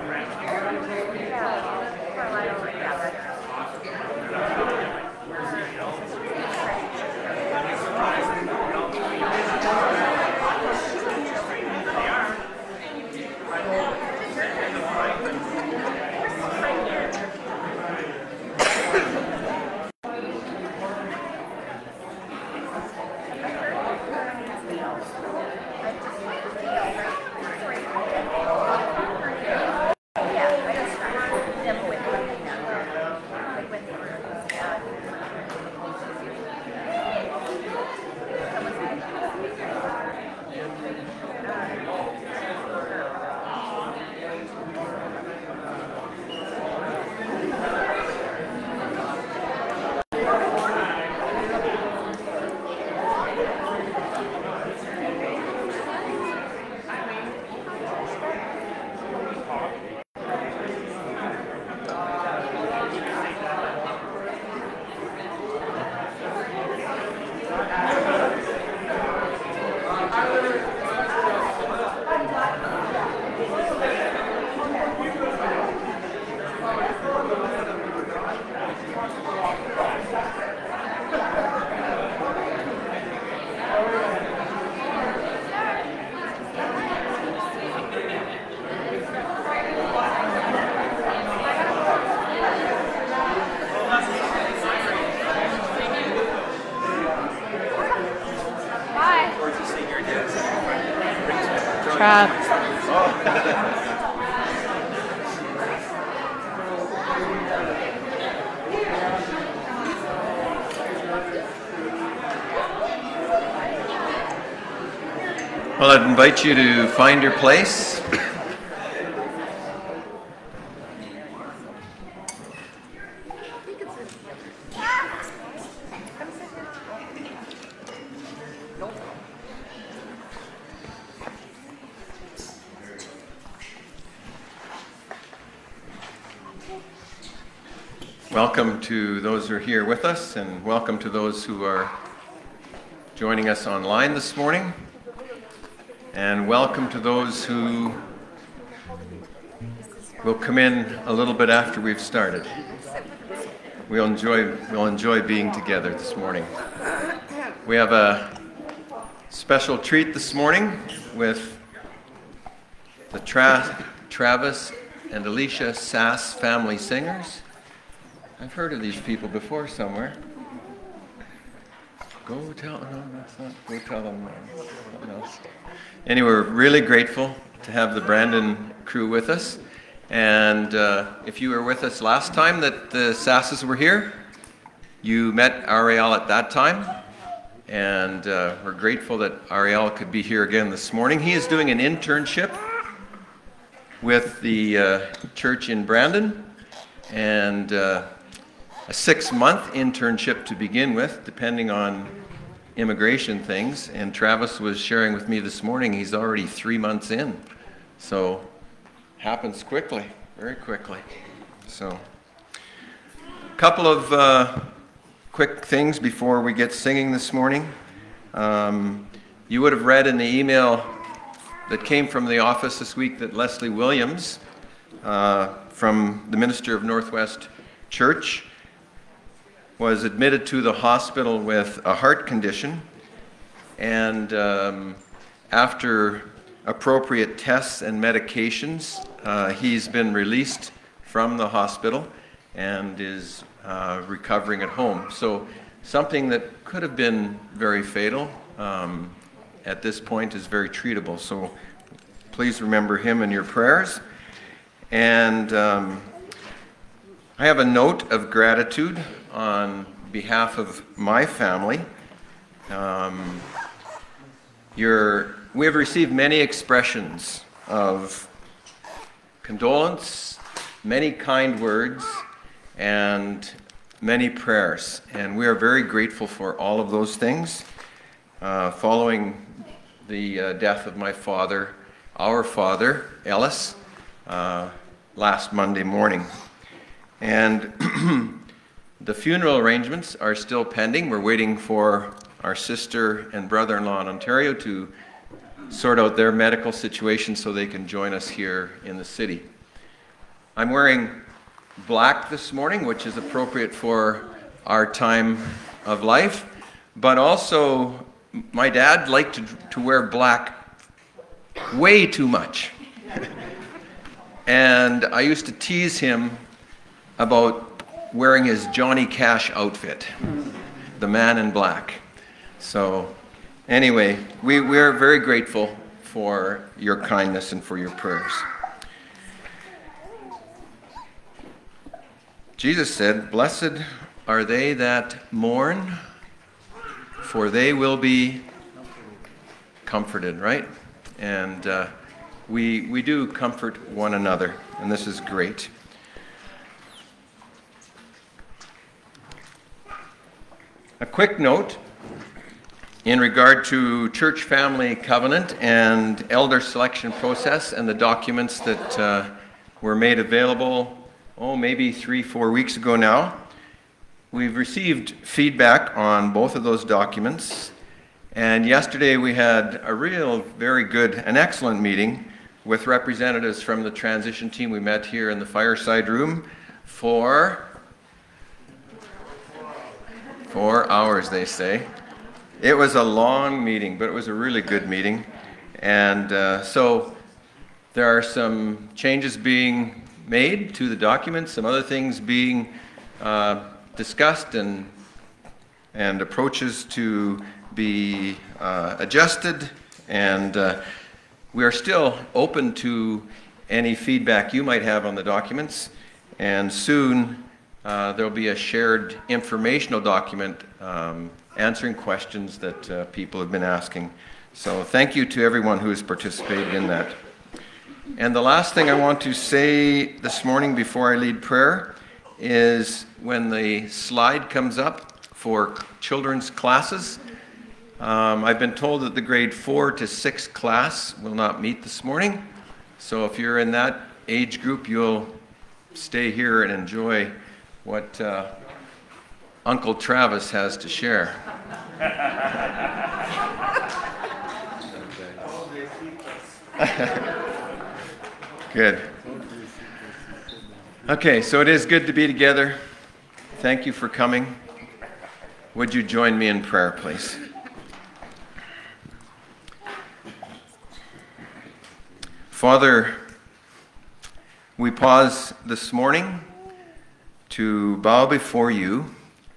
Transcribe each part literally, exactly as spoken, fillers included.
Well, I'd invite you to find your place. Welcome to those who are here with us, and welcome to those who are joining us online this morning. And welcome to those who will come in a little bit after we've started. We'll enjoy, we'll enjoy being together this morning. We have a special treat this morning with the Tra- Travis and Alicia Sass family singers. I've heard of these people before somewhere. Go tell no, that's not. Go tell them uh, something else. Anyway, we're really grateful to have the Brandon crew with us. And uh, if you were with us last time that the Sasses were here, you met Ariel at that time. And uh, we're grateful that Ariel could be here again this morning. He is doing an internship with the uh, church in Brandon. And uh, a six-month internship to begin with, depending on immigration things. And Travis was sharing with me this morning, he's already three months in. So, happens quickly, very quickly. So, a couple of uh, quick things before we get singing this morning. Um, you would have read in the email that came from the office this week that Leslie Williams, uh, from the minister of Northwest Church, was admitted to the hospital with a heart condition, and um, after appropriate tests and medications, uh, he's been released from the hospital and is uh, recovering at home. So something that could have been very fatal um, at this point is very treatable. So please remember him in your prayers. And um, I have a note of gratitude on behalf of my family. Um, you're, we have received many expressions of condolence, many kind words, and many prayers. And we are very grateful for all of those things. Uh, following the uh, death of my father, our father, Ellis, uh, last Monday morning. And the funeral arrangements are still pending. We're waiting for our sister and brother-in-law in Ontario to sort out their medical situation so they can join us here in the city. I'm wearing black this morning, which is appropriate for our time of life, but also my dad liked to, to wear black way too much. And I used to tease him about wearing his Johnny Cash outfit, the man in black. So anyway, we, we're very grateful for your kindness and for your prayers. Jesus said, "Blessed are they that mourn, for they will be comforted," right? And uh, we, we do comfort one another, and this is great. A quick note in regard to church family covenant and elder selection process and the documents that uh, were made available, oh, maybe three, four weeks ago now. We've received feedback on both of those documents, and yesterday we had a real, very good, an excellent meeting with representatives from the transition team. We met here in the fireside room for four hours, they say. It was a long meeting, but it was a really good meeting. And uh, so there are some changes being made to the documents, some other things being uh, discussed, and and approaches to be uh, adjusted. And uh, we are still open to any feedback you might have on the documents. And soon uh, there'll be a shared informational document um, answering questions that uh, people have been asking. So thank you to everyone who has participated in that. And the last thing I want to say this morning before I lead prayer is when the slide comes up for children's classes, um, I've been told that the grade four to six class will not meet this morning. So if you're in that age group, you'll stay here and enjoy what uh, Uncle Travis has to share. Good. Okay, so it is good to be together. Thank you for coming. Would you join me in prayer, please? Father, we pause this morning to bow before you.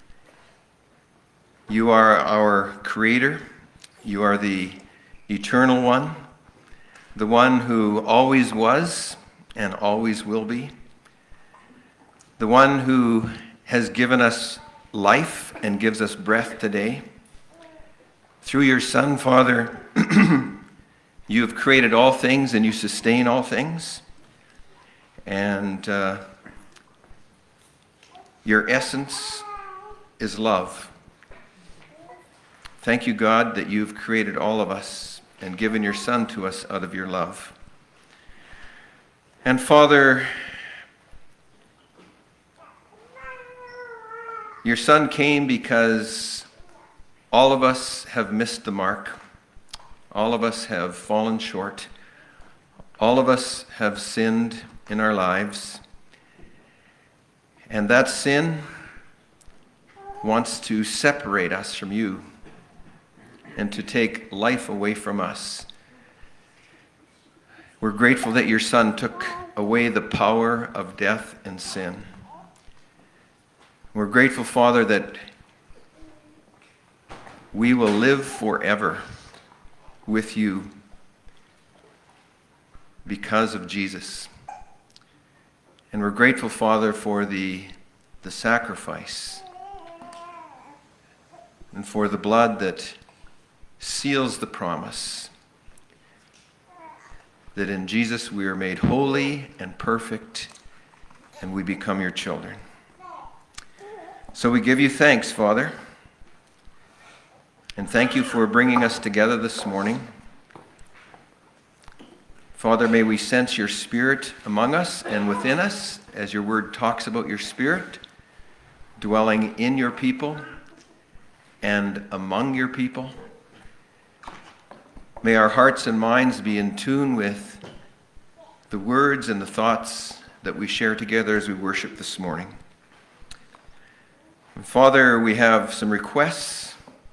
You are our Creator. You are the Eternal One, the one who always was and always will be, the one who has given us life and gives us breath today. Through your Son, Father, you have created all things and you sustain all things. And uh, your essence is love. Thank you, God, that you've created all of us and given your Son to us out of your love. And Father, your Son came because all of us have missed the mark. All of us have fallen short. All of us have sinned in our lives. And that sin wants to separate us from you and to take life away from us. We're grateful that your Son took away the power of death and sin. We're grateful, Father, that we will live forever with you because of Jesus. And we're grateful, Father, for the, the sacrifice and for the blood that seals the promise that in Jesus we are made holy and perfect and we become your children. So we give you thanks, Father, and thank you for bringing us together this morning. Father, may we sense your Spirit among us and within us as your word talks about your Spirit dwelling in your people and among your people. May our hearts and minds be in tune with the words and the thoughts that we share together as we worship this morning. And Father, we have some requests.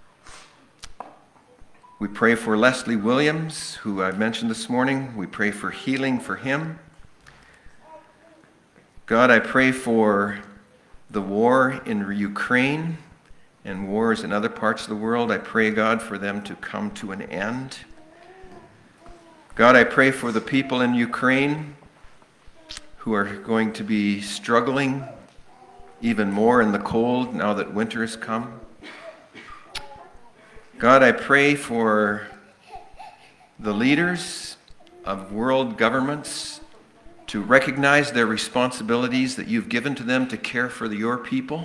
We pray for Leslie Williams, who I mentioned this morning. We pray for healing for him. God, I pray for the war in Ukraine and wars in other parts of the world. I pray, God, for them to come to an end. God, I pray for the people in Ukraine who are going to be struggling even more in the cold now that winter has come. God, I pray for the leaders of world governments to recognize their responsibilities that you've given to them to care for your people.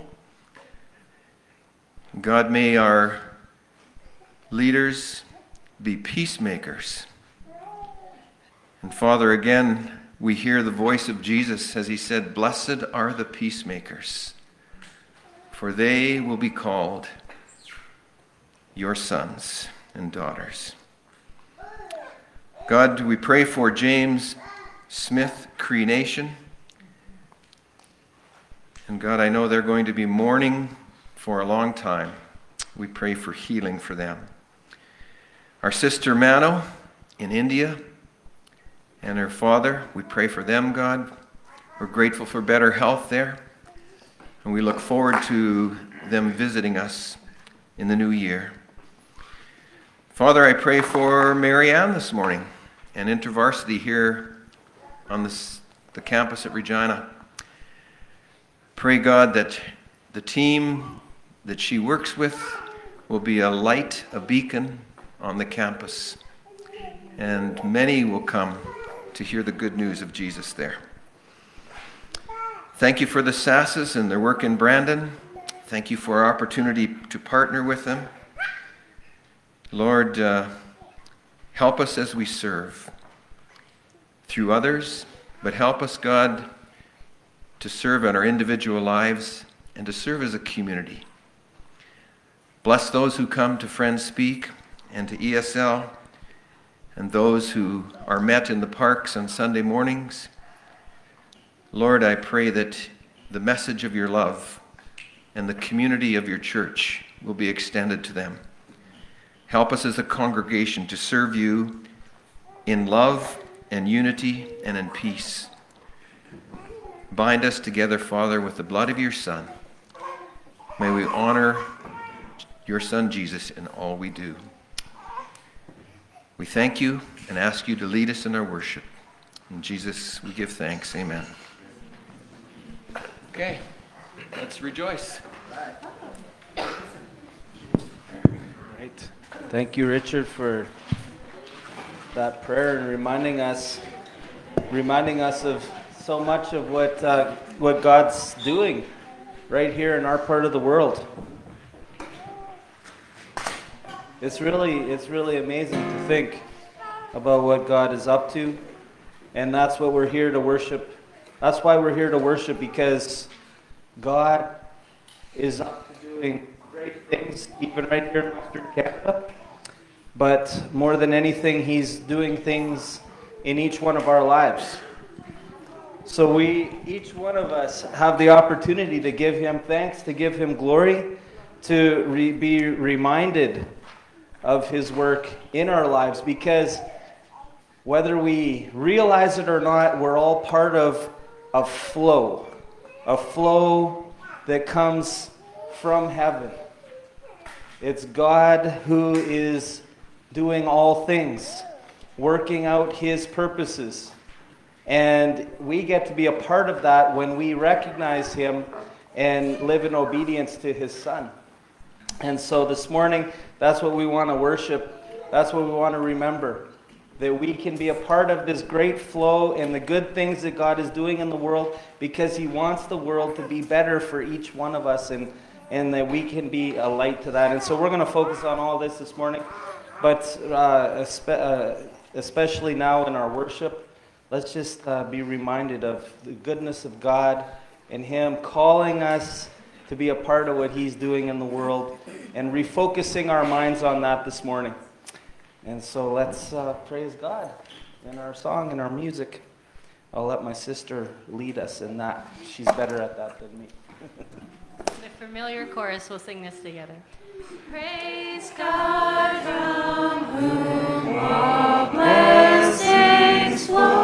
God, may our leaders be peacemakers. And Father, again, we hear the voice of Jesus as he said, "Blessed are the peacemakers, for they will be called your sons and daughters." God, we pray for James Smith Cree Nation. And God, I know they're going to be mourning for a long time. We pray for healing for them. Our sister Mano in India and her father, we pray for them, God. We're grateful for better health there. And we look forward to them visiting us in the new year. Father, I pray for Marianne this morning and InterVarsity here on this, the campus at Regina. Pray, God, that the team that she works with will be a light, a beacon on the campus. And many will come to hear the good news of Jesus there. Thank you for the Sasses and their work in Brandon. Thank you for our opportunity to partner with them. Lord, uh, help us as we serve through others, but help us, God, to serve in our individual lives and to serve as a community. Bless those who come to Friends Speak and to E S L and those who are met in the parks on Sunday mornings. Lord, I pray that the message of your love and the community of your church will be extended to them. Help us as a congregation to serve you in love and unity and in peace. Bind us together, Father, with the blood of your Son. May we honor your Son, Jesus, in all we do. We thank you and ask you to lead us in our worship. In Jesus, we give thanks. Amen. Okay, let's rejoice. Right. Thank you, Richard, for that prayer and reminding us, reminding us of so much of what uh, what God's doing right here in our part of the world. It's really, it's really amazing to think about what God is up to, and that's what we're here to worship. That's why we're here to worship, because God is up to doing great things, even right here in Western Canada. But more than anything, He's doing things in each one of our lives. So we, each one of us, have the opportunity to give Him thanks, to give Him glory, to re- be reminded of His work in our lives, because whether we realize it or not, we're all part of a flow, a flow that comes from heaven. It's God who is doing all things, working out His purposes. And we get to be a part of that when we recognize Him and live in obedience to His Son. And so this morning, that's what we want to worship. That's what we want to remember. That we can be a part of this great flow and the good things that God is doing in the world, because He wants the world to be better for each one of us, and, and that we can be a light to that. And so we're going to focus on all this this morning. But uh, especially now in our worship, let's just uh, be reminded of the goodness of God and Him calling us to be a part of what He's doing in the world, and refocusing our minds on that this morning. And so let's uh, praise God in our song and our music. I'll let my sister lead us in that. She's better at that than me. The familiar chorus, we'll sing this together. Praise God from whom all blessings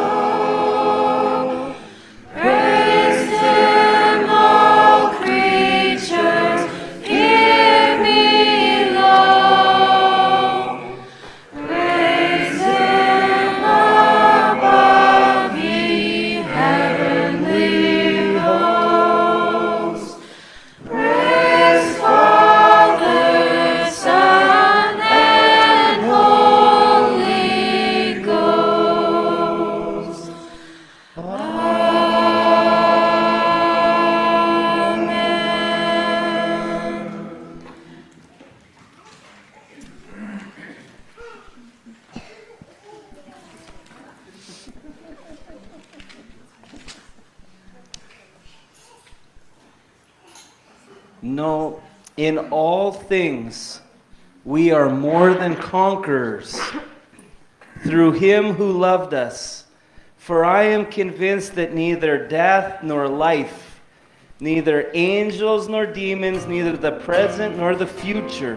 flow. Praise Him, all creatures here below. Praise Him above, ye heavenly hosts. Praise Father, Son, and Holy Ghost. Amen. No, in all things we are more than conquerors through Him who loved us. For I am convinced that neither death nor life, neither angels nor demons, neither the present nor the future,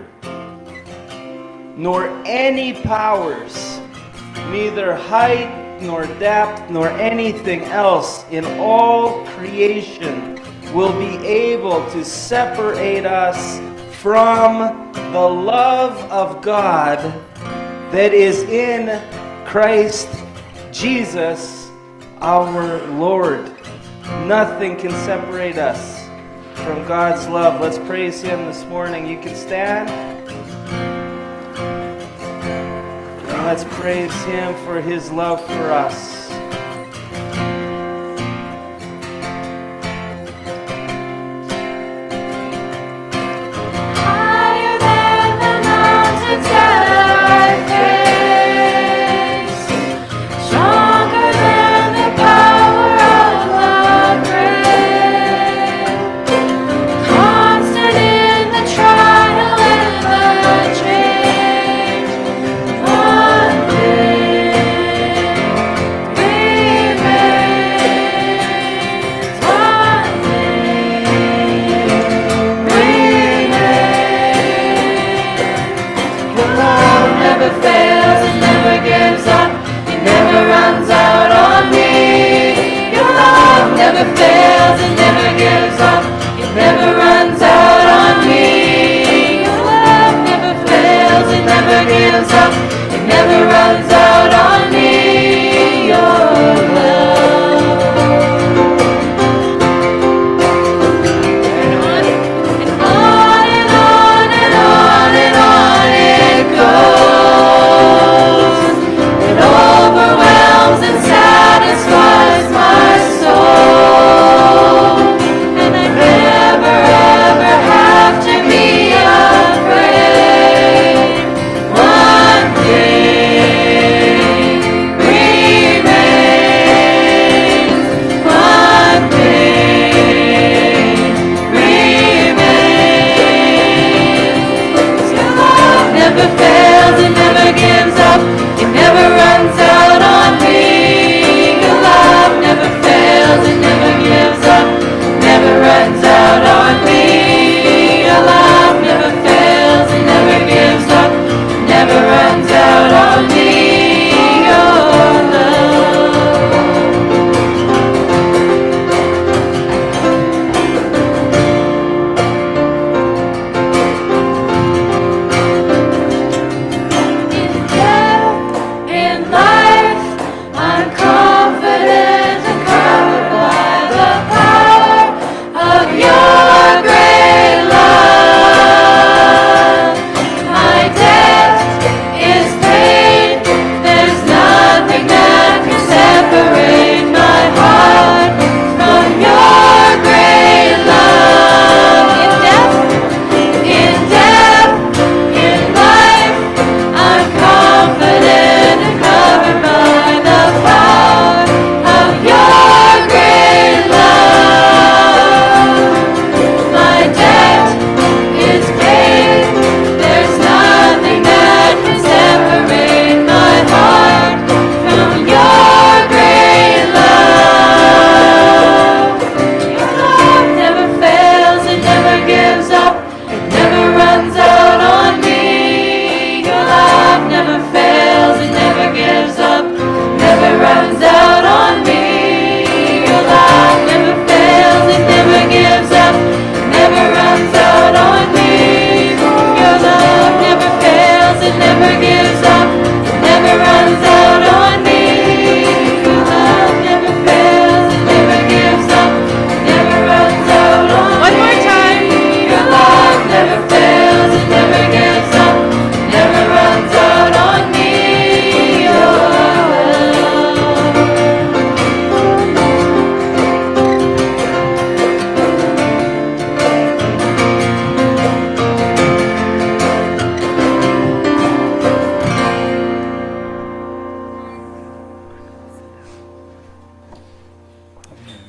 nor any powers, neither height nor depth nor anything else in all creation will be able to separate us from the love of God that is in Christ Jesus our Lord. Nothing can separate us from God's love. Let's praise Him this morning. You can stand. And let's praise Him for His love for us. Higher than the mountains that I face, stronger than the power of the grave, constant in the trial and the change. One thing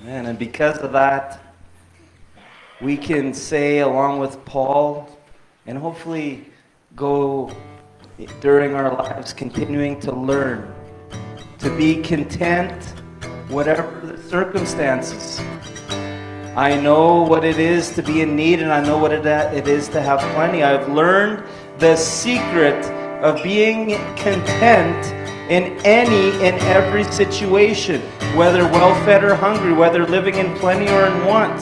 Amen. And because of that, we can say, along with Paul, and hopefully go during our lives continuing to learn, to be content, whatever the circumstances. I know what it is to be in need, and I know what it it is to have plenty. I've learned the secret of being content in any and every situation, whether well-fed or hungry, whether living in plenty or in want.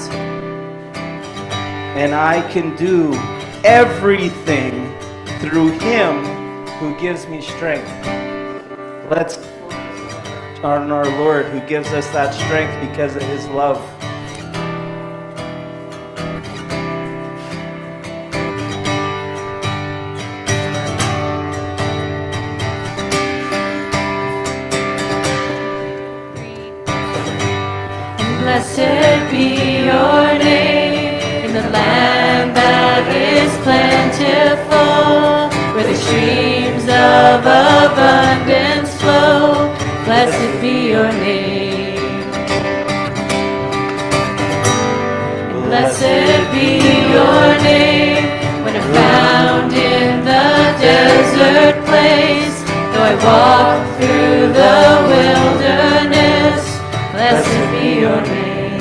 And I can do everything through Him who gives me strength. Let's honor our Lord who gives us that strength because of His love. Blessed be your name in the land that is plentiful, where the streams of abundance flow. Blessed be your name. And blessed be your name when I'm found in the desert place. Though I walk through the wilderness, blessed be your name.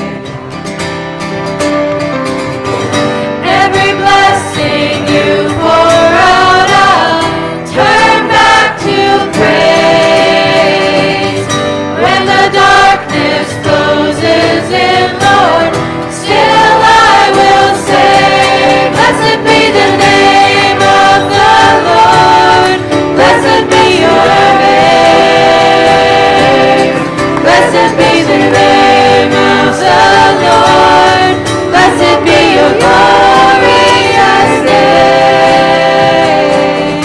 Every blessing you pour out, I'll turn back to praise. When the darkness closes in, Lord, still I will say, blessed be the name of the Lord. Blessed be your name. Blessed be the name of the Lord. Blessed be your glorious name.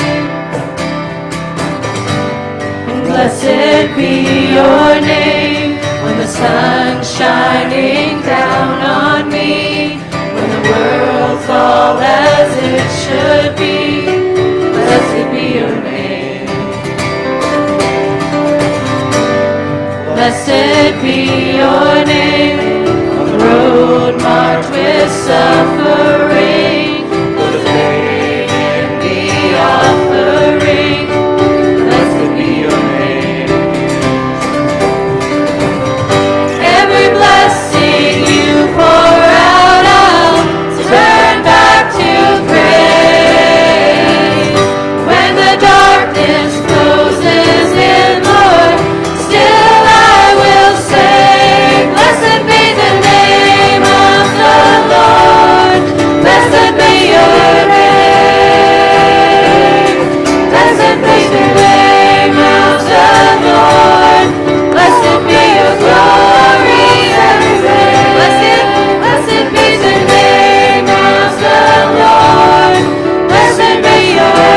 And blessed be your name when the sun's shining down on me, when the world's all as it should be. Blessed be your name. Blessed be your name on the road marked with suffering, the faith in the offering. Blessed be your name. Every blessing you pour out, I'll turn back to praise. When the darkness closes in, Lord, still I will say, blessed be the name of the Lord. Blessed be your name. Blessed be the name of the Lord. Blessed be your glorious name. Blessed, blessed be the name of the Lord. Blessed be your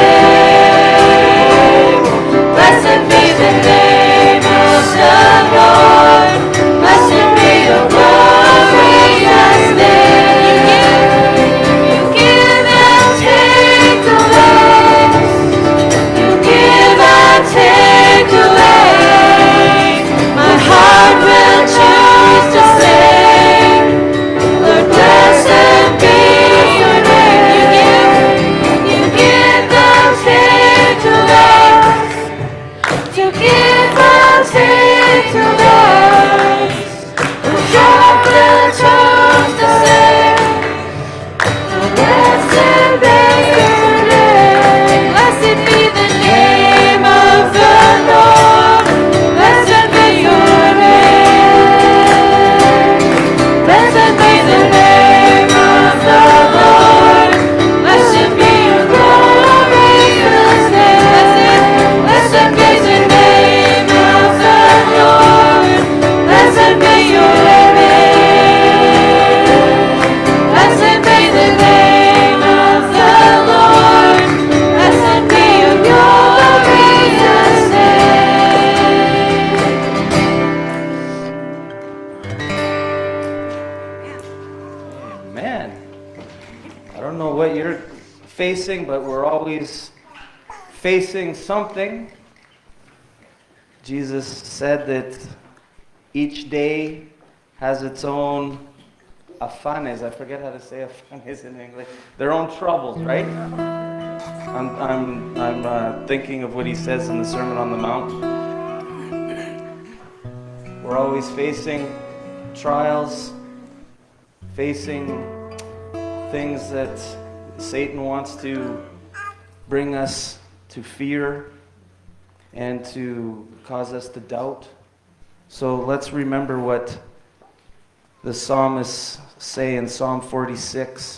name. Blessed be the name of the Lord. Blessed be your glorious name. You give and take away. You give and take away. My heart will choose to say, Lord, blessed be your name. You give, you give and take away. You give and take away. The heart will choose to say, Lord, blessed be your name. Blessed be the name of the Lord. Blessed be your name. Blessed be the name of the Lord. Blessed be your glorious name. Blessed, blessed be the name of the Lord. Blessed be your name. Blessed be the name of the Lord. Blessed be your glorious name. Amen. I don't know what you're facing, but we're always facing something. Jesus said that each day has its own afanes. I forget how to say afanes in English. Their own troubles, right? I'm, I'm, I'm uh, thinking of what he says in the Sermon on the Mount. We're always facing trials, facing things that Satan wants to bring us to fear and to cause us to doubt. So let's remember what the psalmists say in Psalm forty-six.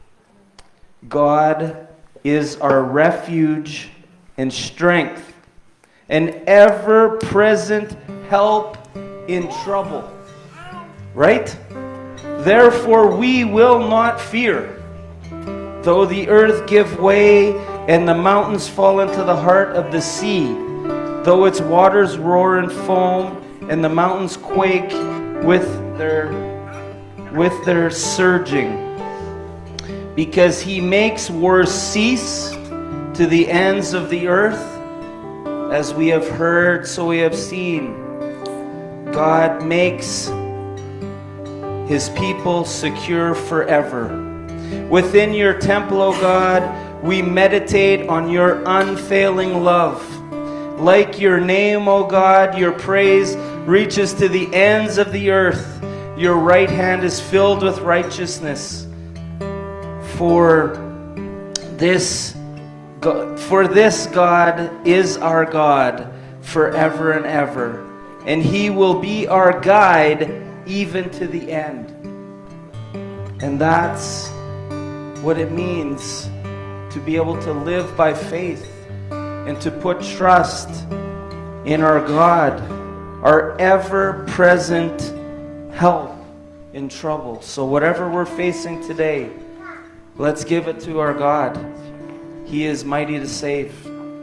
God is our refuge and strength, an ever-present help in trouble. Right? Therefore we will not fear, though the earth give way and the mountains fall into the heart of the sea, though its waters roar and foam and the mountains quake with their with their surging. Because he makes wars cease to the ends of the earth. As we have heard, so we have seen. God makes his people secure forever. Within your temple, O God, we meditate on your unfailing love. Like your name, O God, your praise reaches to the ends of the earth. Your right hand is filled with righteousness. For this, for this God is our God forever and ever, and he will be our guide even to the end. And that's what it means to be able to live by faith and to put trust in our God, our ever-present help in trouble. So whatever we're facing today, let's give it to our God. He is mighty to save.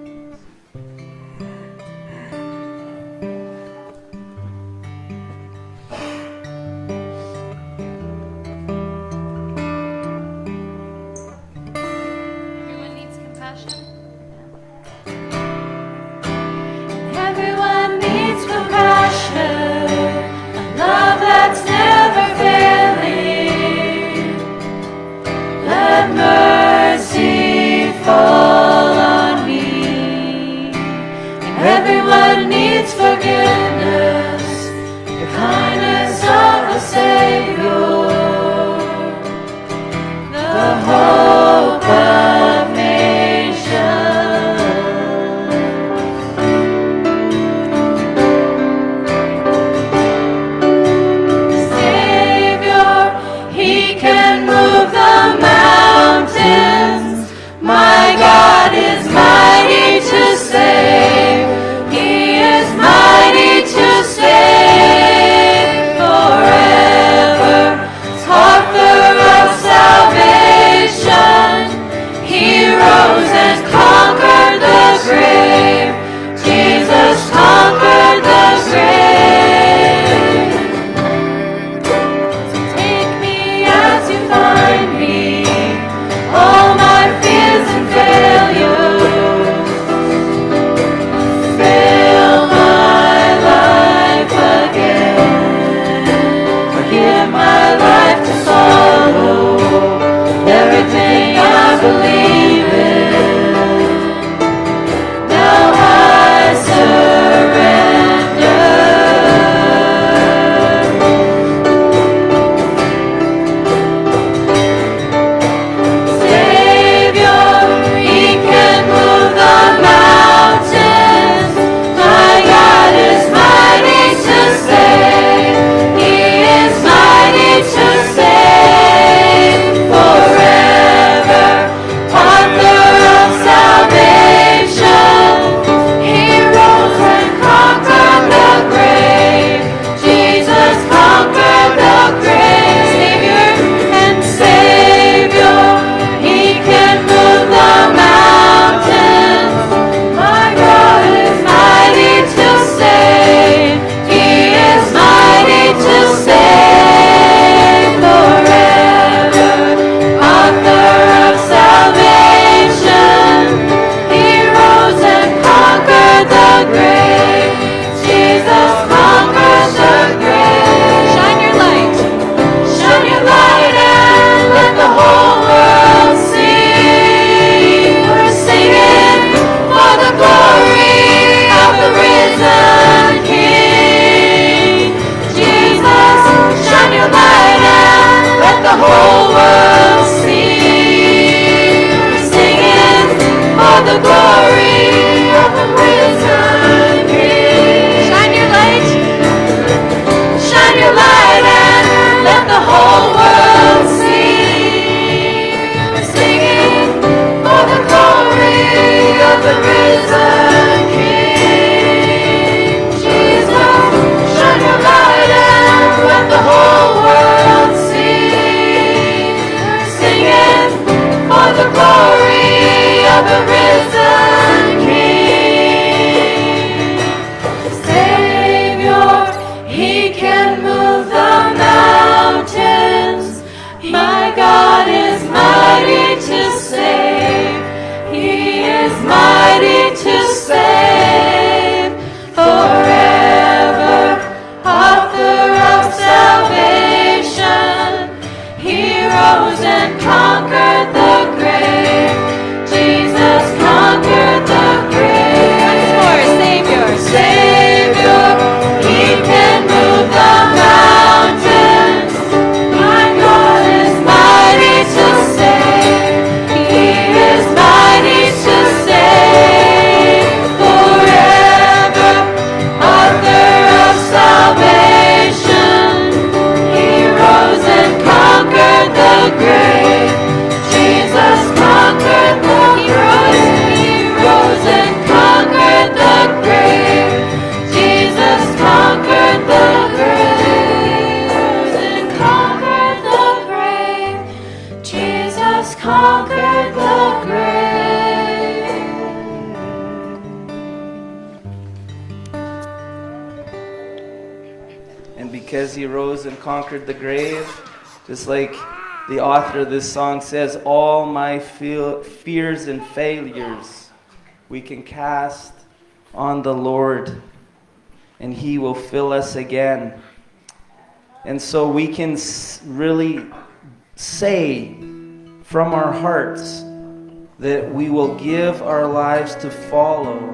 Everyone needs compassion. Everyone needs compassion. A love that's never failing. Let mercy fall on me. because he rose and conquered the grave. Just like the author of this song says, all my fe- fears and failures we can cast on the Lord, and he will fill us again. And so we can really say from our hearts that we will give our lives to follow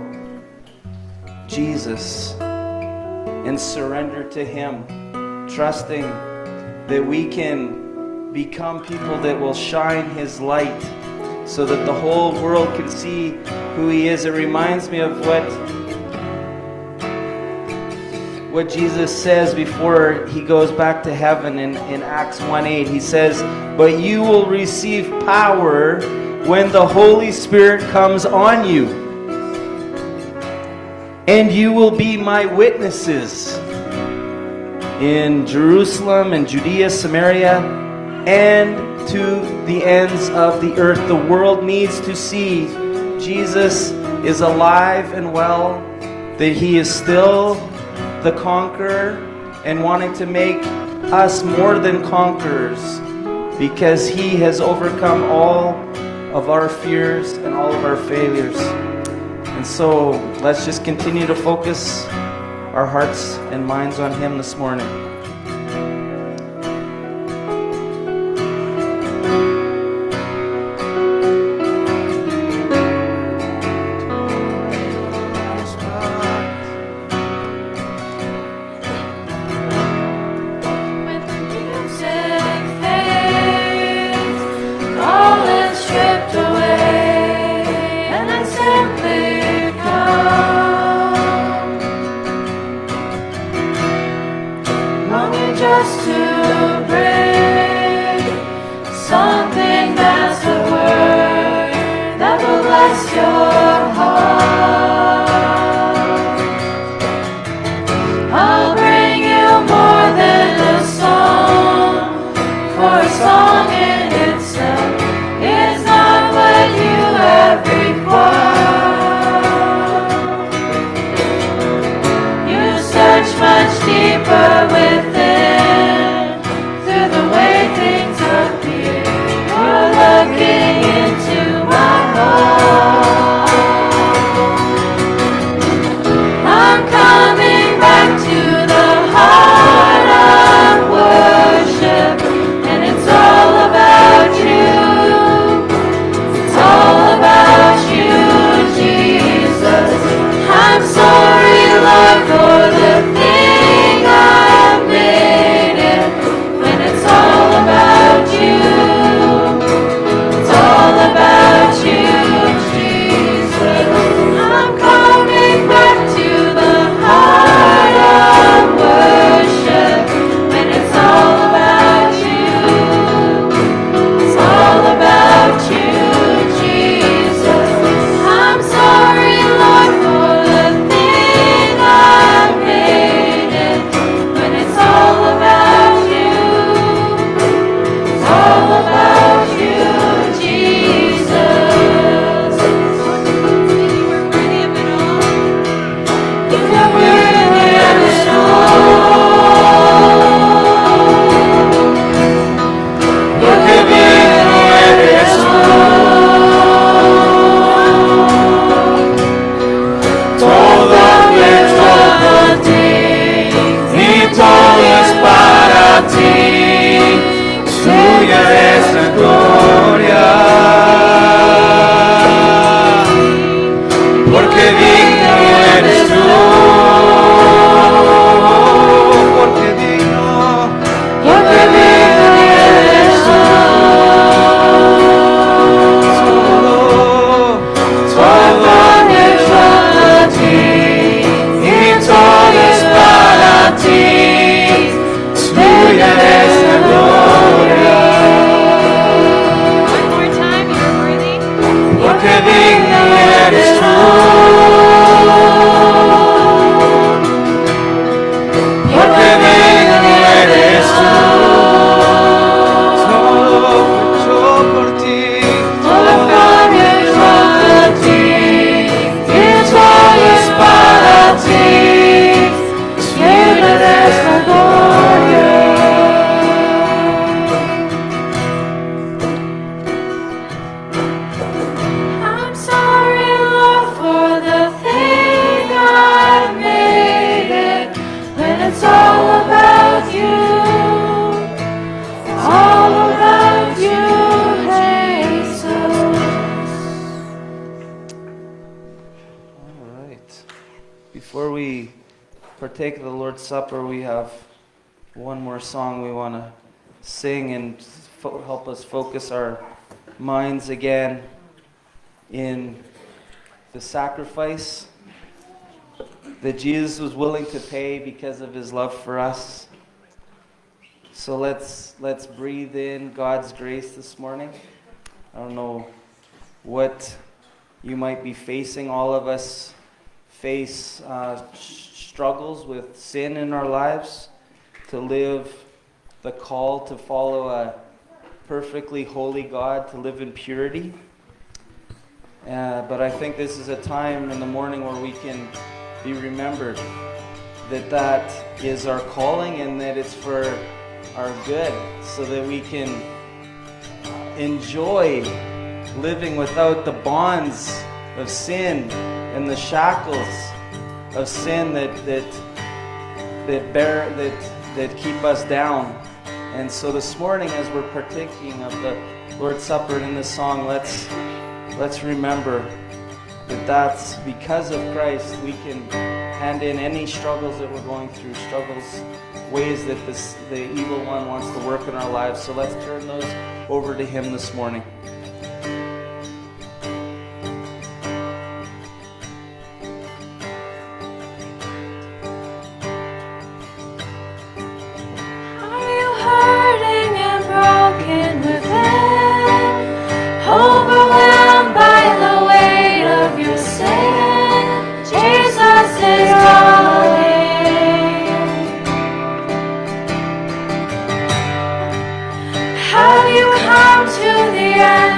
Jesus and surrender to him, trusting that we can become people that will shine his light so that the whole world can see who he is. It reminds me of what what Jesus says before he goes back to heaven in, in Acts one eight. He says, but you will receive power when the Holy Spirit comes on you, and you will be my witnesses in Jerusalem and Judea, Samaria, and to the ends of the earth. The world needs to see Jesus is alive and well, that he is still the conqueror, and wanting to make us more than conquerors because he has overcome all of our fears and all of our failures. And so let's just continue to focus our hearts and minds on him this morning. Tuya es partake of the Lord's Supper, we have one more song we want to sing and fo- help us focus our minds again in the sacrifice that Jesus was willing to pay because of his love for us. So let's let's breathe in God's grace this morning. I don't know what you might be facing. All of us face uh, struggles with sin in our lives, to live the call to follow a perfectly holy God, to live in purity. Uh, but I think this is a time in the morning where we can be remembered that that is our calling and that it's for our good, so that we can enjoy living without the bonds of sin and the shackles of sin that that that bear that that keep us down. And so this morning, as we're partaking of the Lord's Supper in this song, let's let's remember that that's because of Christ we can hand in any struggles that we're going through, struggles, ways that this, the evil one wants to work in our lives. So let's turn those over to him this morning. Overwhelmed by the weight of your sin, Jesus is calling. Have you come to the end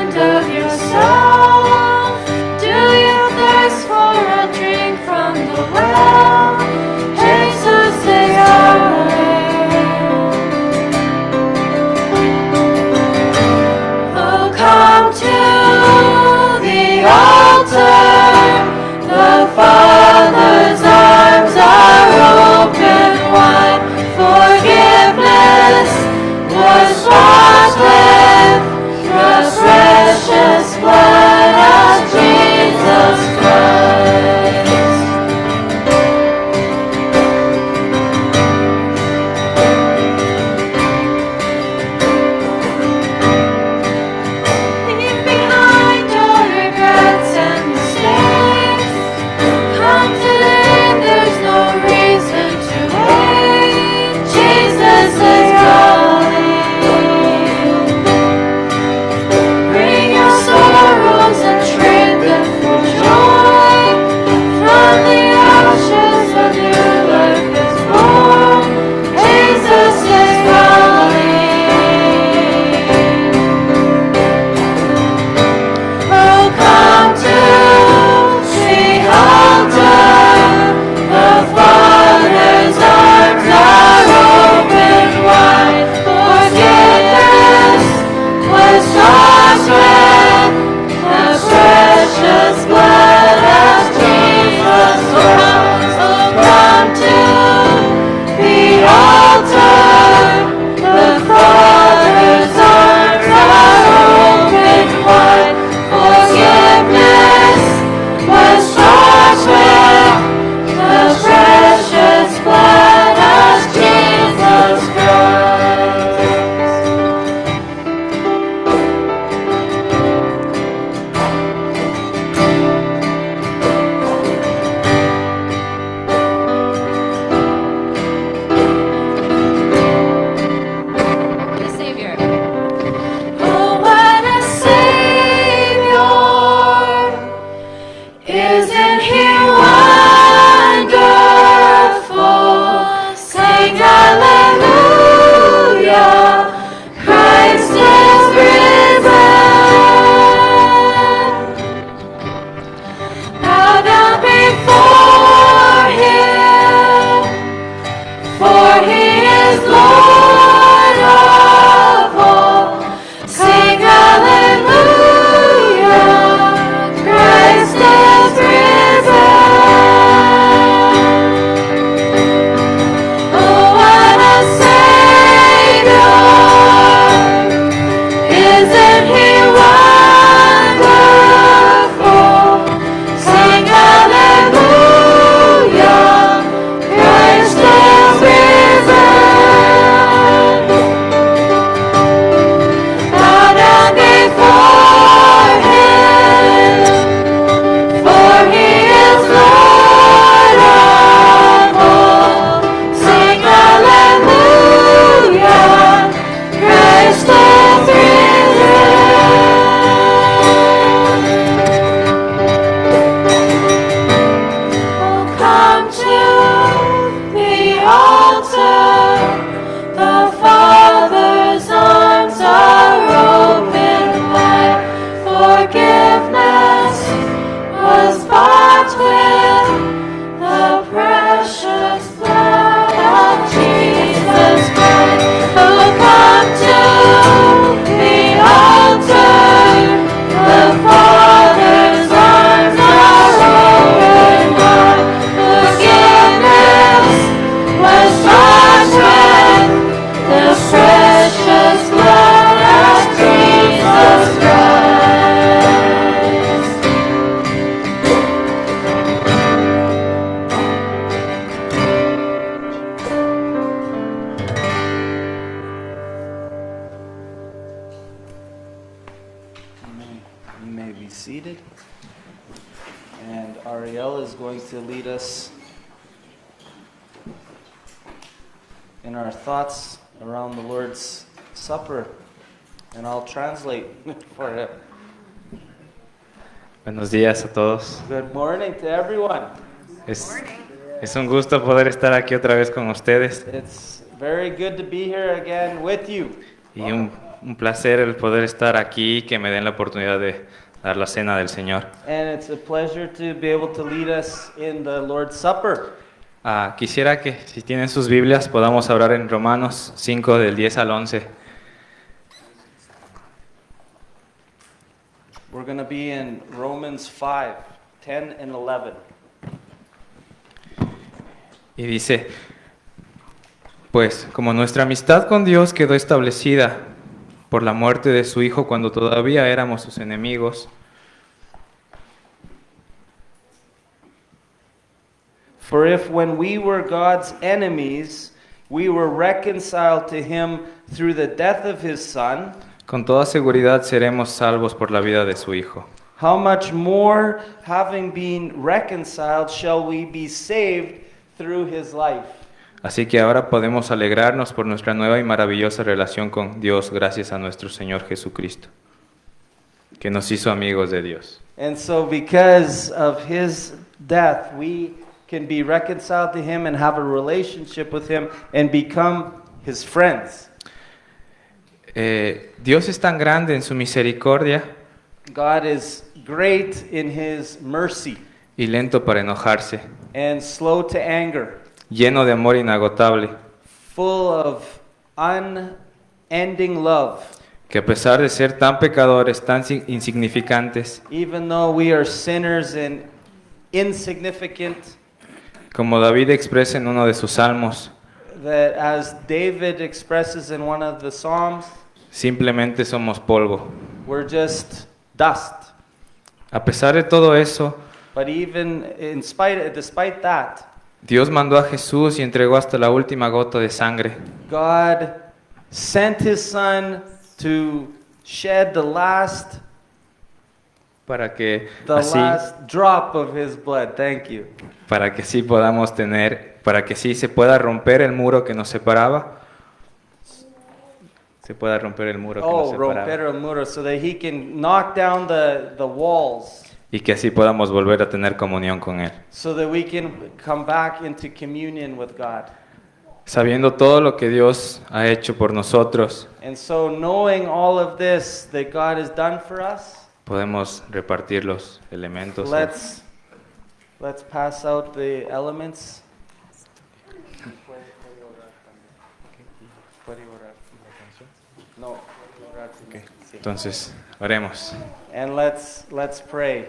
may be seated. And Ariel is going to lead us in our thoughts around the Lord's Supper. And I'll translate for him. Buenos días a todos. Good morning to everyone. Es, es un gusto poder estar aquí otra vez con ustedes It's very good to be here again with you. y un, un placer el poder estar aquí y que me den la oportunidad de dar la cena del Señor. And it's a pleasure to be able to lead us in the Lord's Supper. Ah, quisiera que si tienen sus Biblias podamos hablar en Romanos cinco del diez al once. We're going to be in Romans five, ten and eleven. Y dice, pues como nuestra amistad con Dios quedó establecida por la muerte de su Hijo cuando todavía éramos sus enemigos, For if when we were God's enemies, we were reconciled to him through the death of his Son, con toda seguridad seremos salvos por la vida de su Hijo. how much more, having been reconciled, shall we be saved through his life? Así que ahora podemos alegrarnos por nuestra nueva y maravillosa relación con Dios gracias a nuestro Señor Jesucristo, que nos hizo amigos de Dios. And so because of his death, we can be reconciled to him and have a relationship with him and become his friends. Eh, Dios es tan grande en su misericordia God is great in his mercy y lento para enojarse, and slow to anger, lleno de amor inagotable, full of unending love. que a pesar de ser tan pecadores, tan si- insignificantes, Even though we are sinners and insignificant, como David expresa en uno de sus salmos, that as David expresses in one of the Psalms, simplemente somos polvo. we're just dust. A pesar de todo eso, But even in spite, despite that, Dios mandó a Jesús y entregó hasta la última gota de sangre God sent his Son to shed the last, para que the así, last drop of his blood. Thank you. para que sí podamos tener, para que sí se pueda romper el muro que nos separaba, se pueda romper el muro que nos Oh, separaba, romper el muro, so that he can knock down the, the walls, y que así podamos volver a tener comunión con Él. so that we can come back into communion with God. Sabiendo todo lo que Dios ha hecho por nosotros, And so knowing all of this that God has done for us, podemos repartir los elementos. let's let's pass out the elements. No. Entonces, oremos. And let's let's pray.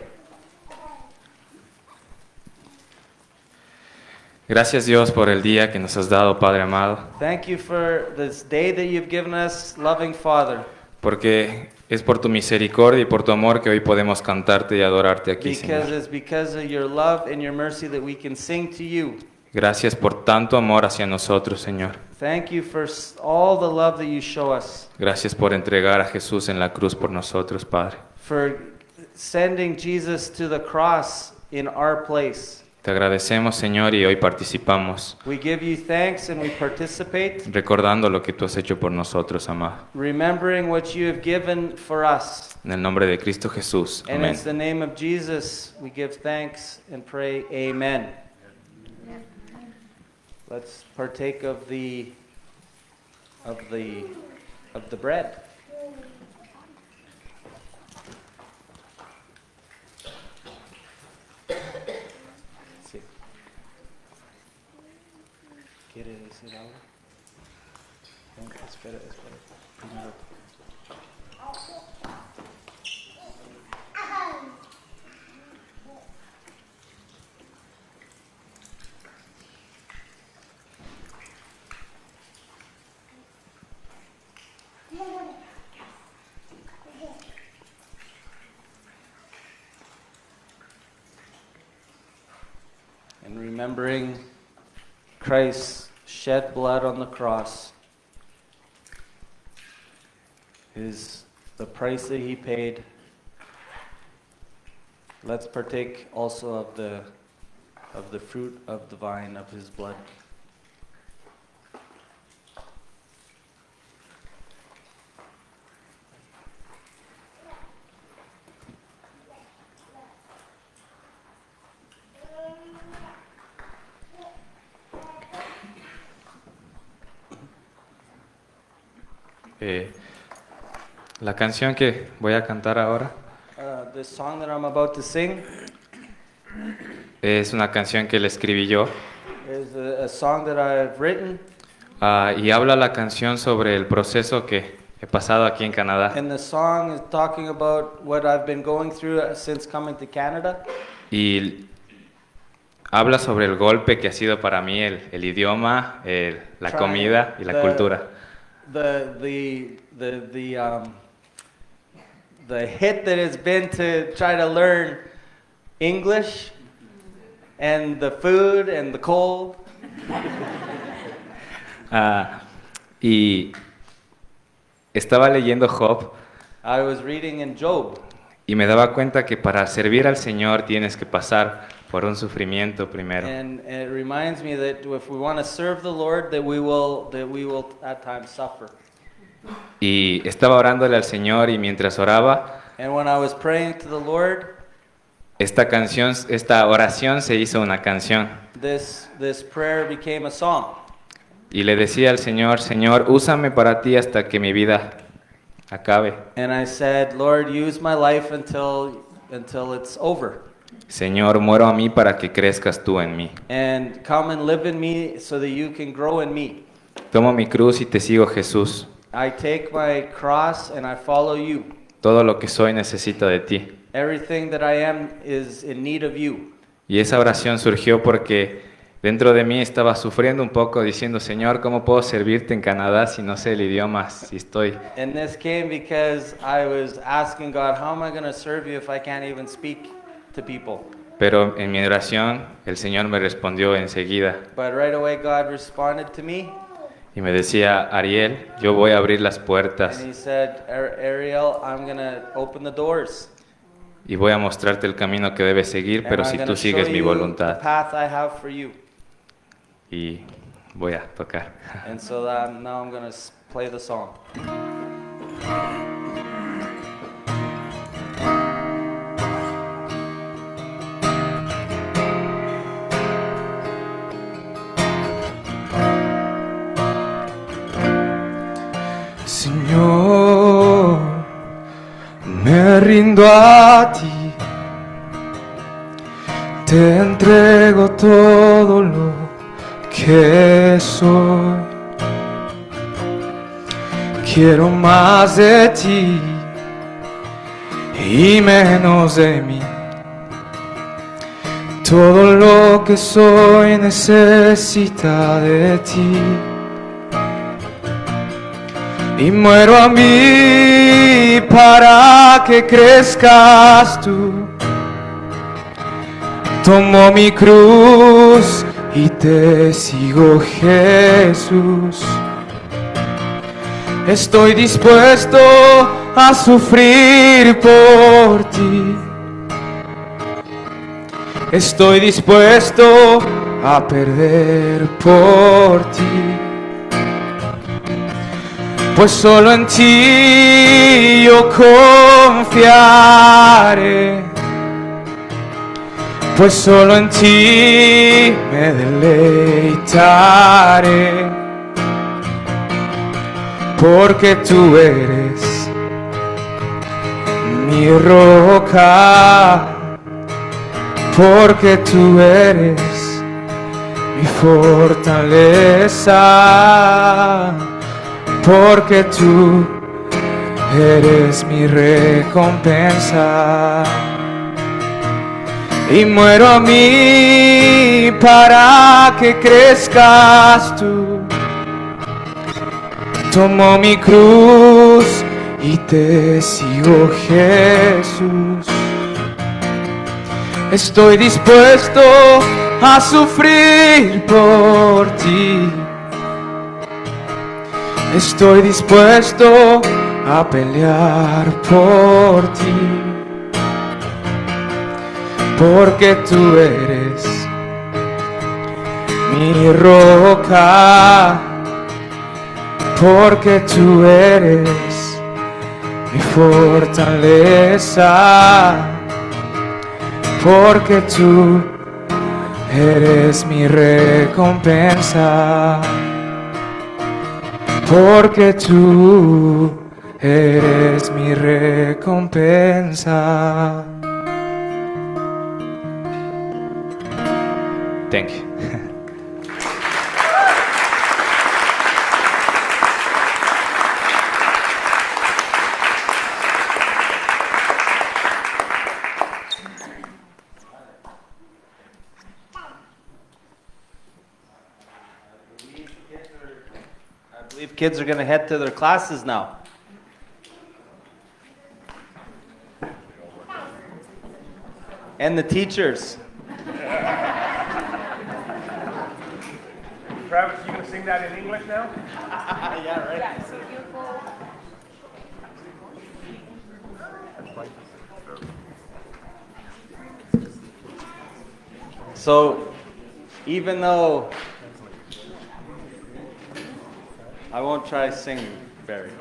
Gracias Dios por el día que nos has dado, Padre amado, Thank you for this day that you've given us, loving Father, porque es por tu misericordia y por tu amor que hoy podemos cantarte y adorarte aquí, because Señor. it's because of your love and your mercy that we can sing to you. Gracias por tanto amor hacia nosotros, Señor. Thank you for s- all the love that you show us, Gracias por entregar a Jesús en la cruz por nosotros, Padre. for sending Jesus to the cross in our place. Te agradecemos, Señor, y hoy participamos, We give you thanks and we participate, recordando lo que tú has hecho por nosotros, amado. remembering what you have given for us. En el nombre de Cristo Jesús. And Amén. it's the name of Jesus we give thanks and pray, amen. Let's partake of the of the of the bread. Sí. ¿Quiere decir algo? No, espera, espera. Primero. And remembering Christ's shed blood on the cross is the price that he paid Let's partake also of the of the fruit of the vine of his blood. Eh, la canción que voy a cantar ahora Uh, the song that I'm about to sing es una canción que le escribí yo. is a, a song that I've written, Ah, y habla la canción sobre el proceso que he pasado aquí en Canadá. and the song is talking about what I've been going through uh, since coming to Canada. Y habla sobre el golpe que ha sido para mí el, el idioma, el- la Try comida y la the- cultura. The the the the um the hit that it's been to try to learn English and the food and the cold. Ah, y estaba leyendo Job I was reading in Job, y me daba cuenta que para servir al Señor tienes que pasar por un sufrimiento primero. and it reminds me that if we want to serve the Lord, that we will that we will at times suffer. Y estaba orándole al Señor y mientras oraba, And when I was praying to the Lord, esta canción, esta oración se hizo una canción. this this prayer became a song. Y le decía al Señor, Señor, úsame para ti hasta que mi vida acabe. And I said, Lord, use my life until until it's over. Señor, muero a mí para que crezcas tú en mí. And come and live in me so that you can grow in me. Tomo mi cruz y te sigo, Jesús. I take my cross and I follow you. Todo lo que soy necesita de ti. Everything that I am is in need of you. Y esa oración surgió porque dentro de mí estaba sufriendo un poco diciendo, Señor, ¿cómo puedo servirte en Canadá si no sé el idioma, si estoy... And this came because I was asking God, how am I going to serve you if I can't even speak to people? Pero en mi oración el Señor me respondió enseguida But right away God responded to me y me decía, Ariel, yo voy a abrir las puertas and he said, "Ar- Ariel, I'm going to open the doors. y voy a mostrarte el camino que debes seguir, pero and I'm si gonna tú sigues show mi you the voluntad. path I have for you." Y voy a tocar. And so that now I'm going to play the song. Señor, me rindo a ti, te entrego todo lo que soy. Quiero más de ti y menos de mí. Todo lo que soy necesita de ti. Y muero a mí para que crezcas tú. Tomo mi cruz y te sigo, Jesús. Estoy dispuesto a sufrir por ti. Estoy dispuesto a perder por ti. Pues solo en ti yo confiaré, pues solo en ti me deleitaré, porque tú eres mi roca, porque tú eres mi fortaleza. Porque tú eres mi recompensa. Y muero a mí para que crezcas tú. Tomo mi cruz y te sigo, Jesús. Estoy dispuesto a sufrir por ti. Estoy dispuesto a pelear por ti. porque tú eres mi roca, porque tú eres mi fortaleza, porque tú eres mi recompensa, porque tú eres mi recompensa. Thank you. I believe kids are going to head to their classes now. And the teachers. Travis, you going to sing that in English now? Yeah, right. Yeah, so beautiful. So, even though I won't try singing, Barry,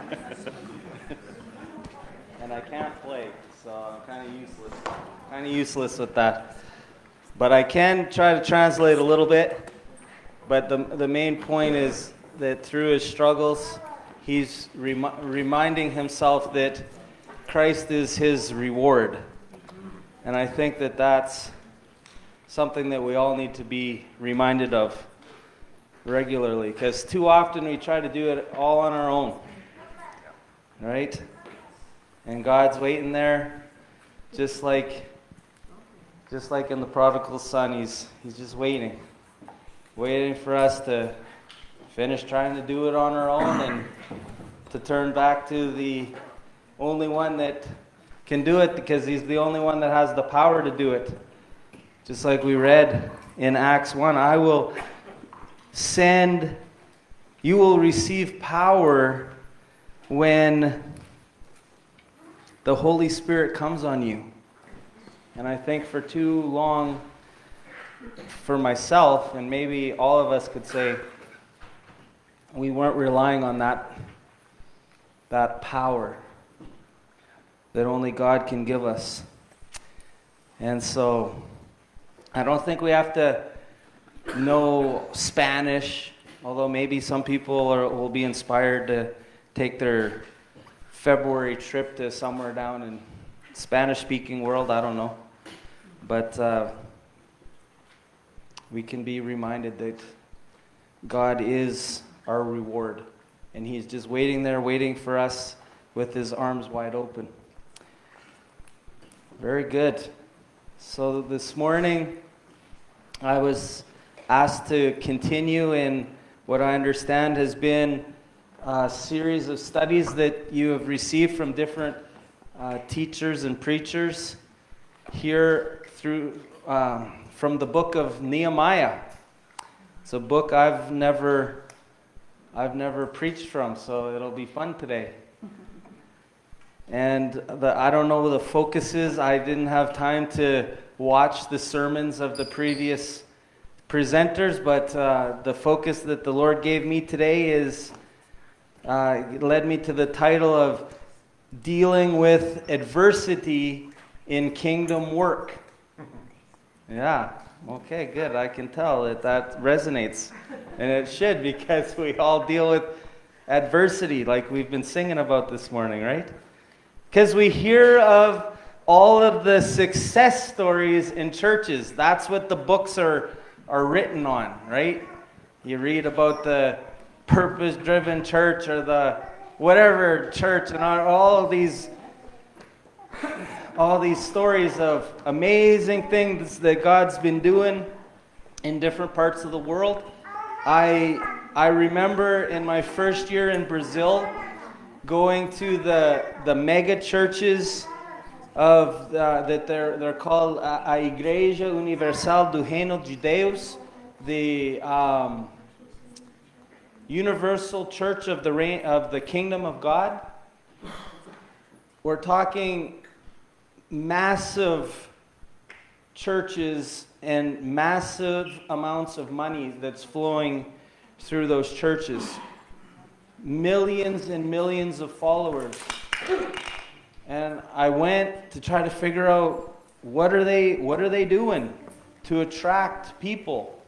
and I can't play, so I'm kind of useless, kind of useless with that. But I can try to translate a little bit. But the the main point is that through his struggles, he's remi- reminding himself that Christ is his reward, and I think that that's something that we all need to be reminded of regularly, because too often we try to do it all on our own, right? And God's waiting there, just like just like in the prodigal son. He's he's just waiting, waiting for us to finish trying to do it on our own and to turn back to the only one that can do it, because he's the only one that has the power to do it. Just like we read in Acts one, I will send, you will receive power when the Holy Spirit comes on you. And I think for too long, for myself, and maybe all of us could say, we weren't relying on that, that power that only God can give us. And so I don't think we have to know Spanish, although maybe some people are, will be inspired to take their February trip to somewhere down in Spanish-speaking world, I don't know. But uh, we can be reminded that God is our reward, and he's just waiting there, waiting for us with his arms wide open. Very good. So this morning, I was asked to continue in what I understand has been a series of studies that you have received from different uh, teachers and preachers here through um, from the book of Nehemiah. It's a book I've never I've never preached from, so it'll be fun today. And the, I don't know what the focus is. I didn't have time to watch the sermons of the previous presenters, but uh, the focus that the Lord gave me today is uh, led me to the title of Dealing with Adversity in Kingdom Work. Yeah, okay, good. I can tell that that resonates, and it should, because we all deal with adversity like we've been singing about this morning, right? Because we hear of all of the success stories in churches. That's what the books are, are written on, right? You read about the purpose-driven church or the whatever church, and all of these, all these stories of amazing things that God's been doing in different parts of the world. I I remember in my first year in Brazil, going to the the mega churches of uh, that they're they're called uh, a Igreja Universal do Reino de Deus, the um, Universal Church of the reign, of the Kingdom of God. We're talking massive churches and massive amounts of money that's flowing through those churches. Millions and millions of followers. And I went to try to figure out what are they what are they doing to attract people.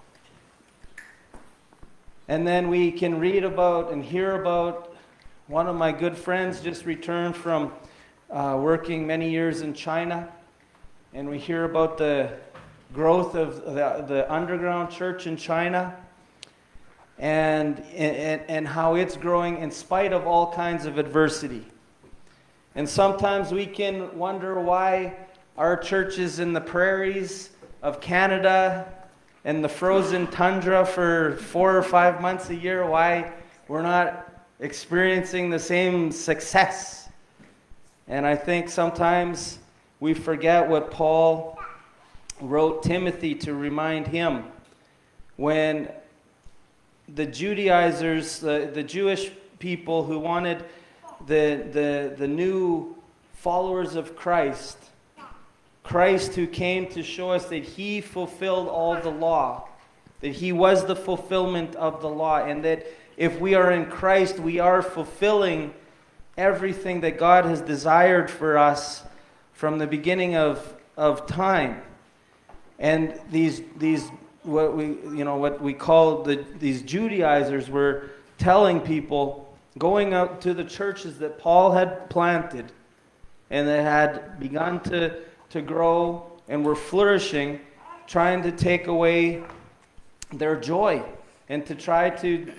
And then we can read about and hear about one of my good friends just returned from uh, working many years in China. And we hear about the growth of the, the underground church in China and, and, and how it's growing in spite of all kinds of adversity. And sometimes we can wonder why our churches in the prairies of Canada and the frozen tundra for four or five months a year, why we're not experiencing the same success. And I think sometimes we forget what Paul wrote Timothy to remind him when the Judaizers, the, the Jewish people who wanted the, the, the new followers of Christ, Christ who came to show us that he fulfilled all the law, that he was the fulfillment of the law, and that if we are in Christ, we are fulfilling everything that God has desired for us from the beginning of, of time. And these these what we you know what we call the these Judaizers were telling people, going out to the churches that Paul had planted and that had begun to, to grow and were flourishing, trying to take away their joy and to try to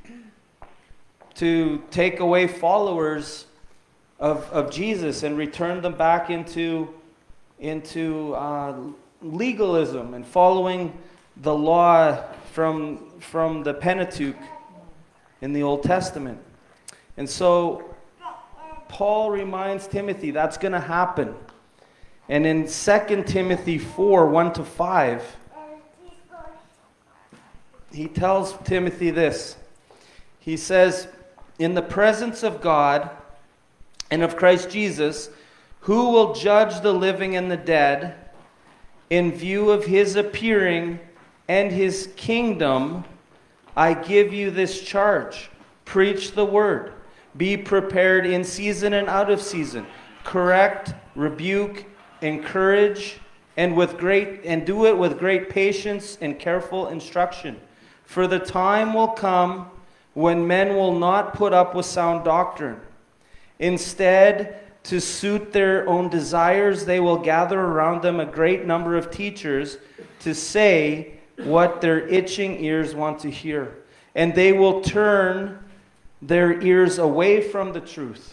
to take away followers of, of Jesus and return them back into, into uh, legalism and following the law from, from the Pentateuch in the Old Testament. And so Paul reminds Timothy that's going to happen. And in Second Timothy four, one to five, he tells Timothy this. He says, in the presence of God and of Christ Jesus, who will judge the living and the dead, in view of his appearing and his kingdom, I give you this charge. Preach the word. Be prepared in season and out of season. Correct, rebuke, encourage, and with great and do it with great patience and careful instruction. For the time will come when men will not put up with sound doctrine. Instead, to suit their own desires, they will gather around them a great number of teachers to say what their itching ears want to hear. And they will turn their ears away from the truth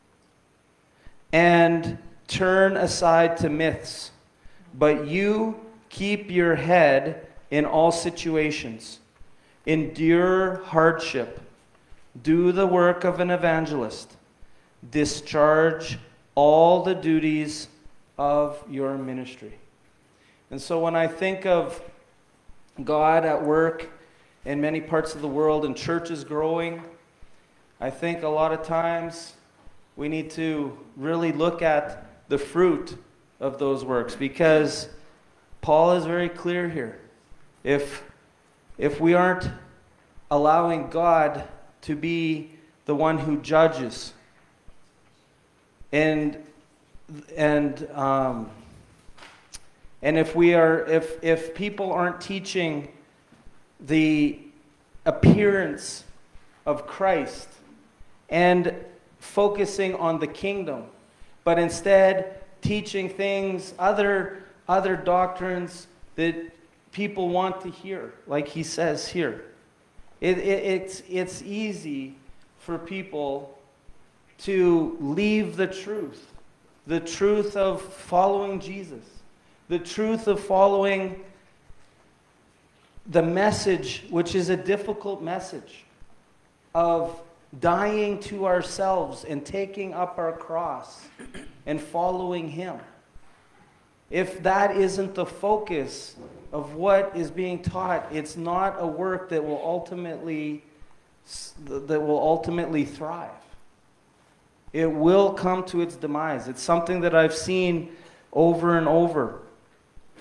and turn aside to myths. But you keep your head in all situations. Endure hardship. Do the work of an evangelist. Discharge all the duties of your ministry. And so when I think of God at work in many parts of the world and churches growing, I think a lot of times we need to really look at the fruit of those works, because Paul is very clear here. If If we aren't allowing God to be the one who judges, and and um, and if we are if if people aren't teaching the appearance of Christ and focusing on the kingdom, but instead teaching things, other other doctrines that people want to hear, like he says here. It, it, it's, it's easy for people to leave the truth, the truth of following Jesus, the truth of following the message, which is a difficult message, of dying to ourselves and taking up our cross and following him. If that isn't the focus of what is being taught, it's not a work that will ultimately that will ultimately thrive. It will come to its demise. It's something that I've seen over and over.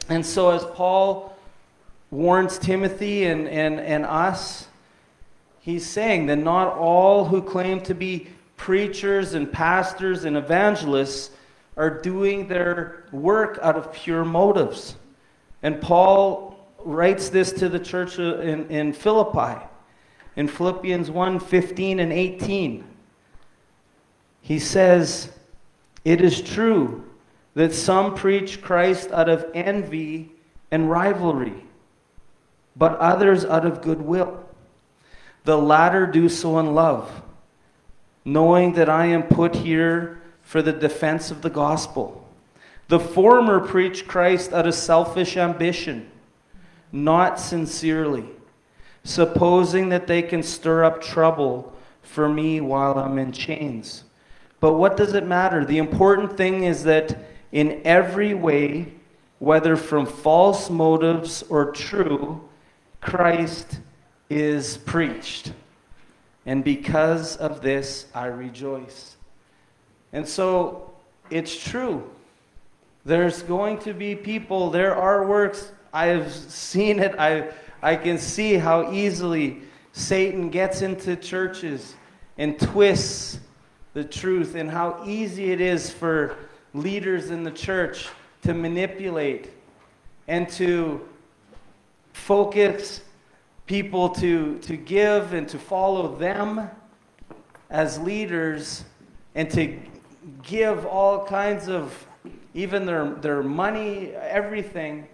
And so as Paul warns Timothy and, and, and us, he's saying that not all who claim to be preachers and pastors and evangelists are doing their work out of pure motives. And Paul writes this to the church in, in Philippi, in Philippians one, fifteen and eighteen. He says, "It is true that some preach Christ out of envy and rivalry, but others out of goodwill. The latter do so in love, knowing that I am put here for the defense of the gospel. The former preach Christ out of selfish ambition, not sincerely, supposing that they can stir up trouble for me while I'm in chains. But what does it matter? The important thing is that in every way, whether from false motives or true, Christ is preached. And because of this, I rejoice." And so, it's true. There's going to be people, there are works, I've seen it, I, I can see how easily Satan gets into churches and twists the truth, and how easy it is for leaders in the church to manipulate and to focus people to, to give and to follow them as leaders, and to give all kinds of, even their, their money, everything,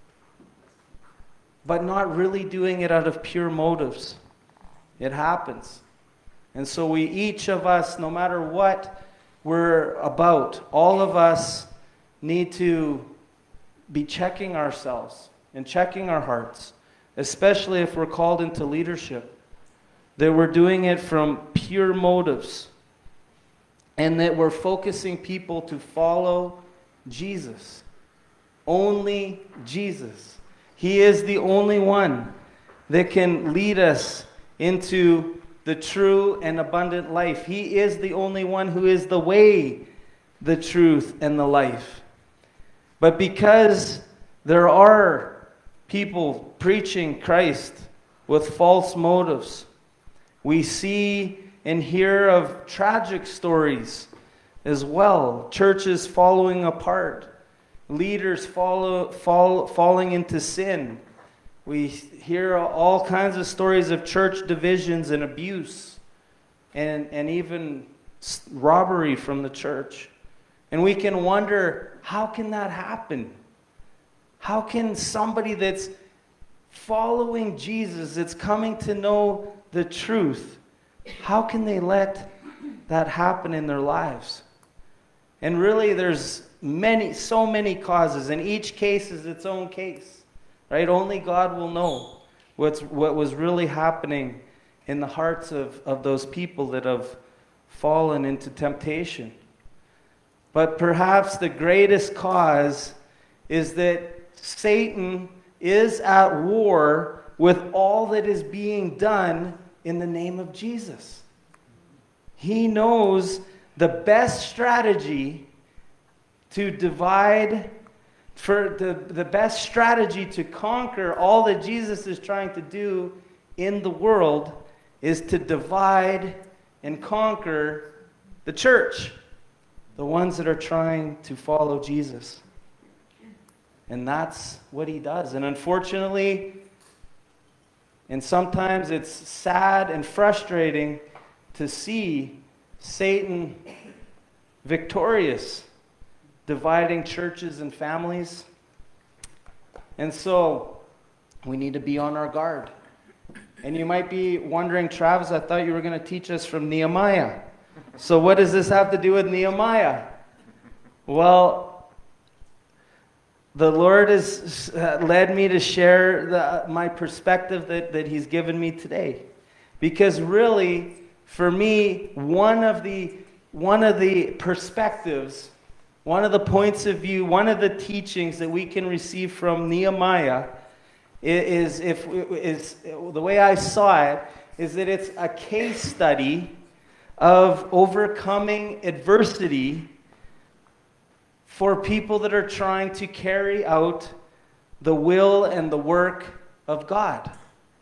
but not really doing it out of pure motives. It happens. And so we, each of us, no matter what we're about, all of us need to be checking ourselves and checking our hearts, especially if we're called into leadership, that we're doing it from pure motives, and that we're focusing people to follow Jesus. Only Jesus. He is the only one that can lead us into the true and abundant life. He is the only one who is the way, the truth, and the life. But because there are people preaching Christ with false motives, we see and hear of tragic stories as well. Churches falling apart, leaders follow, fall, falling into sin. We hear all kinds of stories of church divisions and abuse, and, and even robbery from the church. And we can wonder, how can that happen? How can somebody that's following Jesus, that's coming to know the truth, how can they let that happen in their lives? And really, there's many, so many causes, and each case is its own case, right? Only God will know what's, what was really happening in the hearts of, of those people that have fallen into temptation. But perhaps the greatest cause is that Satan is at war with all that is being done in the name of Jesus. He knows the best strategy to divide, for the, the best strategy to conquer all that Jesus is trying to do in the world is to divide and conquer the church, the ones that are trying to follow Jesus. And that's what he does. And unfortunately, and sometimes it's sad and frustrating to see Satan victorious, dividing churches and families. And so we need to be on our guard. And you might be wondering, Travis, I thought you were going to teach us from Nehemiah. So what does this have to do with Nehemiah? Well, the Lord has led me to share the, my perspective that, that he's given me today. Because really, for me, one of the one of the perspectives, one of the points of view, one of the teachings that we can receive from Nehemiah is, if is the way I saw it, is that it's a case study of overcoming adversity for people that are trying to carry out the will and the work of God.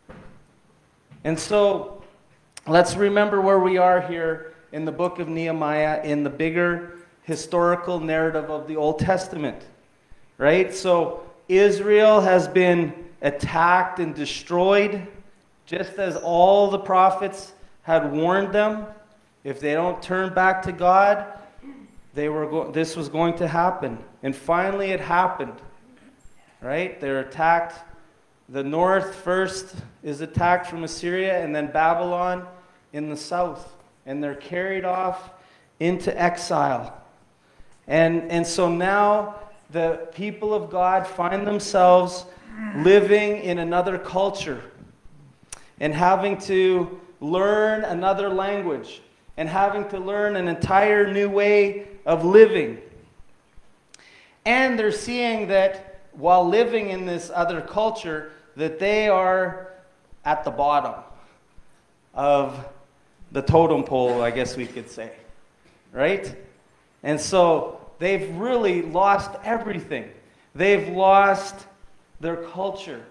And so, let's remember where we are here in the book of Nehemiah, in the bigger historical narrative of the Old Testament. Right? So, Israel has been attacked and destroyed, just as all the prophets had warned them. If they don't turn back to God, they were go- this was going to happen. And finally it happened. Right? They're attacked. The north first is attacked from Assyria, and then Babylon in the south. And they're carried off into exile. And, and so now the people of God find themselves living in another culture and having to learn another language and having to learn an entire new way of living. And they're seeing that while living in this other culture, that they are at the bottom of the totem pole, I guess we could say. Right? And so they've really lost everything. They've lost their culture.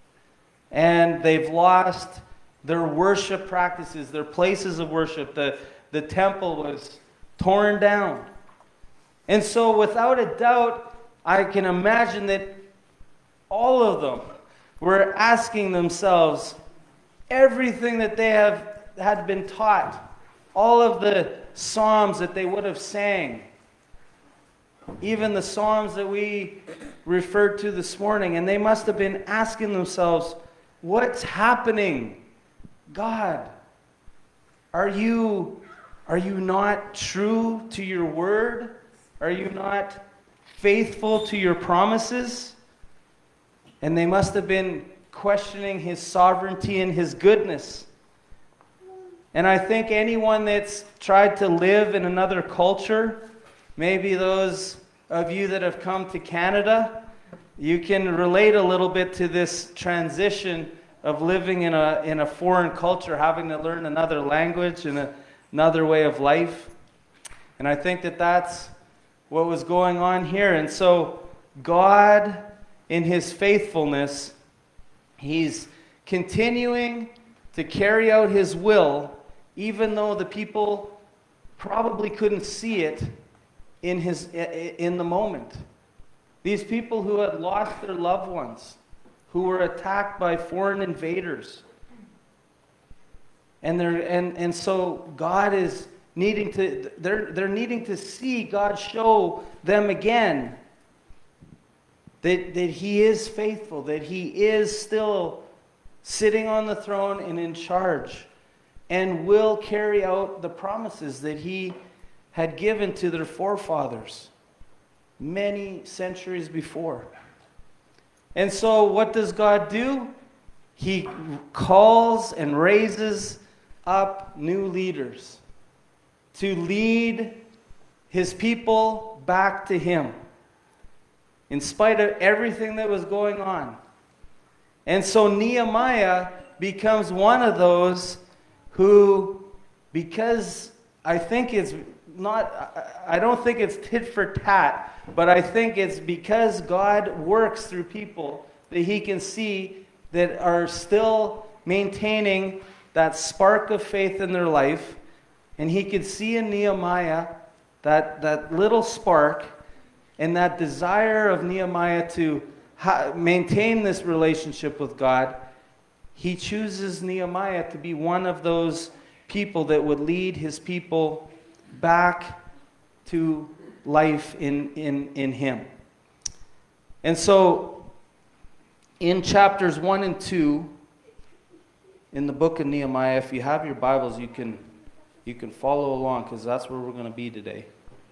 And they've lost their worship practices, their places of worship. The, the temple was torn down. And so without a doubt, I can imagine that all of them were asking themselves everything that they have had been taught, all of the psalms that they would have sang, even the psalms that we referred to this morning, and they must have been asking themselves, what's happening? God, are you, are you not true to your word? Are you not faithful to your promises? And they must have been questioning his sovereignty and his goodness. And I think anyone that's tried to live in another culture, maybe those of you that have come to Canada, you can relate a little bit to this transition of living in a, in a foreign culture, having to learn another language and a, another way of life. And I think that that's what was going on here. And so God, in his faithfulness, he's continuing to carry out his will, even though the people probably couldn't see it in his in the moment. These people who had lost their loved ones, who were attacked by foreign invaders. And they're and, and so God is needing to they're they're needing to see God show them again that, that he is faithful, that he is still sitting on the throne and in charge, and will carry out the promises that he had given to their forefathers many centuries before. And so what does God do? He calls and raises up new leaders to lead his people back to him, in spite of everything that was going on. And so Nehemiah becomes one of those who, because I think it's not, I don't think it's tit for tat, but I think it's because God works through people that he can see that are still maintaining that spark of faith in their life. And he could see in Nehemiah that, that little spark and that desire of Nehemiah to ha- maintain this relationship with God. He chooses Nehemiah to be one of those people that would lead his people back to life in, in, in him. And so, in chapters one and two, in the book of Nehemiah, if you have your Bibles, you can, you can follow along, because that's where we're going to be today.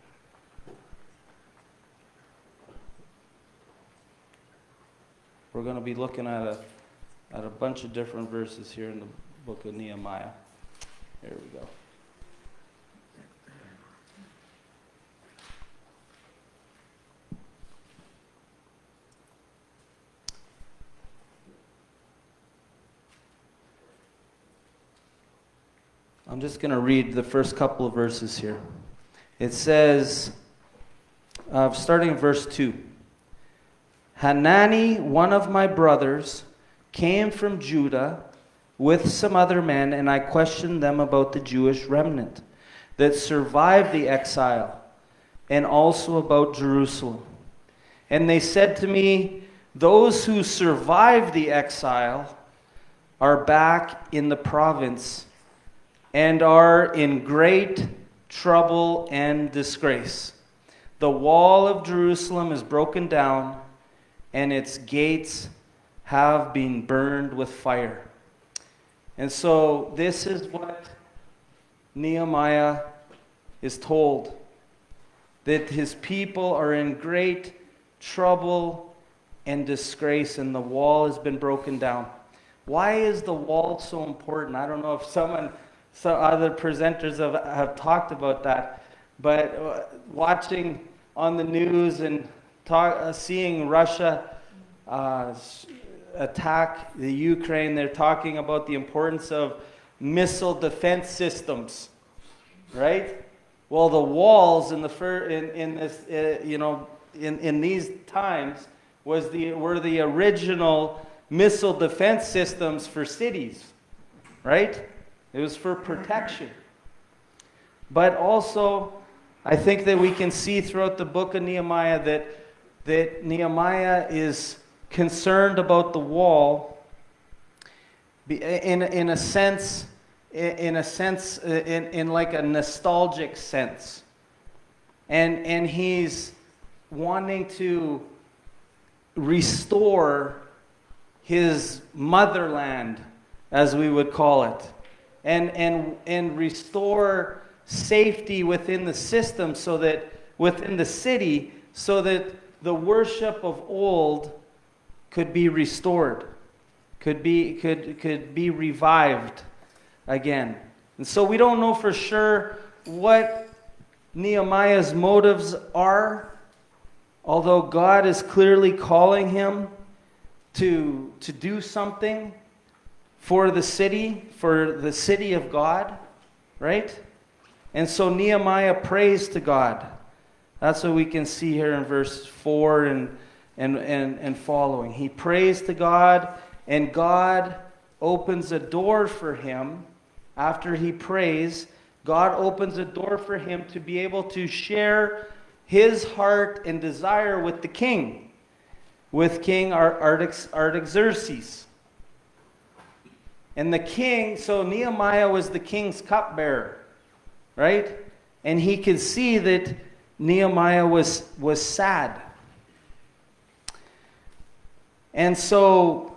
We're going to be looking at a, at a bunch of different verses here in the book of Nehemiah. Here we go. I'm just going to read the first couple of verses here. It says, uh, starting in verse two, Hanani, one of my brothers, came from Judah with some other men, and I questioned them about the Jewish remnant that survived the exile, and also about Jerusalem. And they said to me, those who survived the exile are back in the province and are in great trouble and disgrace. The wall of Jerusalem is broken down, and its gates have been burned with fire. And so this is what Nehemiah is told, that his people are in great trouble and disgrace, and the wall has been broken down. Why is the wall so important? I don't know if someone, some other presenters have, have talked about that, but watching on the news and talk, uh, seeing Russia uh, attack the Ukraine, they're talking about the importance of missile defense systems, right? Well, the walls in the fir- in in this uh, you know in in these times was the were the original missile defense systems for cities, right? It was for protection. But also, I think that we can see throughout the book of Nehemiah that that Nehemiah is concerned about the wall in in a sense in a sense in, in like a nostalgic sense, and and he's wanting to restore his motherland, as we would call it, and and and restore safety within the system, so that within the city, so that the worship of old could be restored, could be could could be revived again. And so we don't know for sure what Nehemiah's motives are, although God is clearly calling him to to do something for the city, for the city of God, right? And so Nehemiah prays to God. That's what we can see here in verse four and and and, and following. He prays to God, and God opens a door for him. After he prays, God opens a door for him to be able to share his heart and desire with the king, with King Artaxerxes. And the king, so Nehemiah was the king's cupbearer, right? And he could see that Nehemiah was, was sad. And so,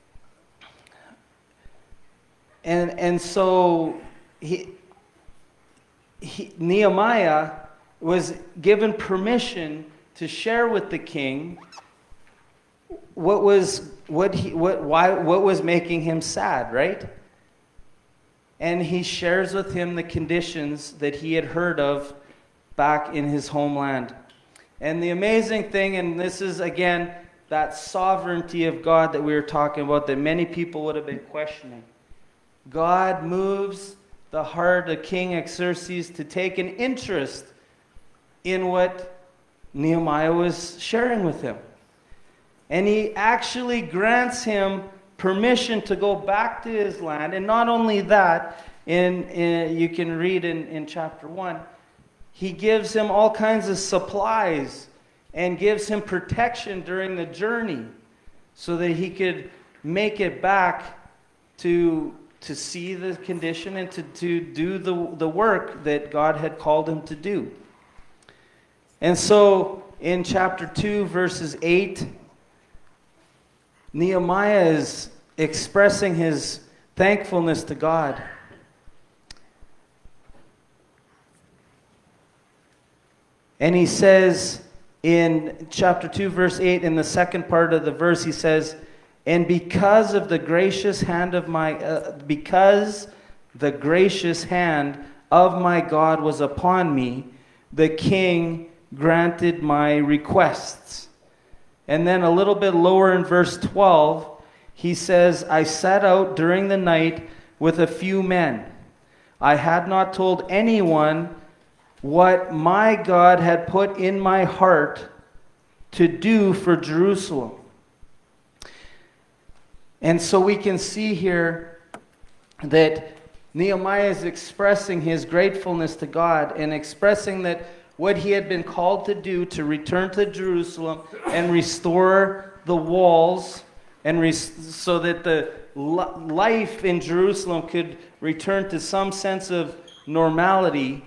and, and so he, he, Nehemiah was given permission to share with the king what was what he what why what was making him sad, right? And he shares with him the conditions that he had heard of back in his homeland. And the amazing thing, and this is again that sovereignty of God that we were talking about, that many people would have been questioning. God moves the heart of King Xerxes to take an interest in what Nehemiah was sharing with him. And he actually grants him permission to go back to his land. And not only that, in, in you can read in, in chapter one, he gives him all kinds of supplies and gives him protection during the journey so that he could make it back to, to see the condition and to, to do the, the work that God had called him to do. And so in chapter two, verses eight, Nehemiah is expressing his thankfulness to God. And he says in chapter two, verse eight, in the second part of the verse, he says, and because of the gracious hand of my, uh, because the gracious hand of my God was upon me, the king granted my requests. And then a little bit lower in verse twelve, he says, I set out during the night with a few men. I had not told anyone what my God had put in my heart to do for Jerusalem. And so we can see here that Nehemiah is expressing his gratefulness to God and expressing that what he had been called to do, to return to Jerusalem and restore the walls, and res- so that the li- life in Jerusalem could return to some sense of normality,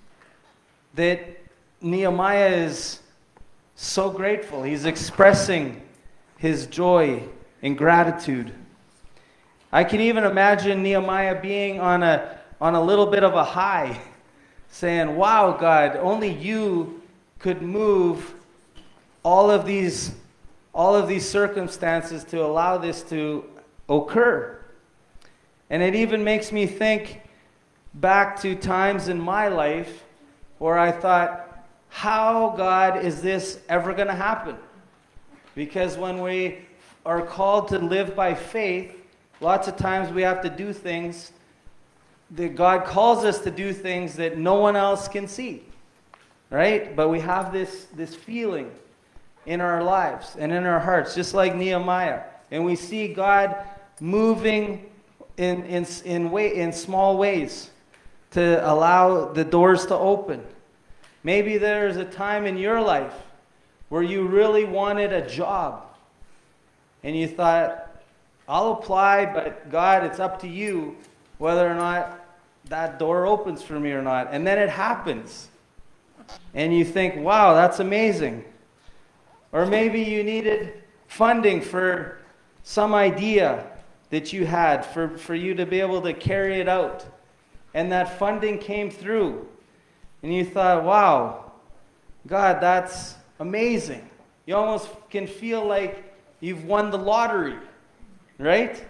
that Nehemiah is so grateful. He's expressing his joy and gratitude. I can even imagine Nehemiah being on a on a little bit of a high, saying, wow, God, only you could move all of these all of these circumstances to allow this to occur. And it even makes me think back to times in my life where I thought, how, God, is this ever going to happen? Because when we are called to live by faith, lots of times we have to do things that God calls us to do, things that no one else can see, right? But we have this, this feeling in our lives and in our hearts, just like Nehemiah. And we see God moving in, in, in, way, in small ways to allow the doors to open. Maybe there's a time in your life where you really wanted a job and you thought, I'll apply, but God, it's up to you whether or not that door opens for me or not. And then it happens. And you think, wow, that's amazing. Or maybe you needed funding for some idea that you had for, for you to be able to carry it out. And that funding came through. And you thought, wow, God, that's amazing. You almost can feel like you've won the lottery, right?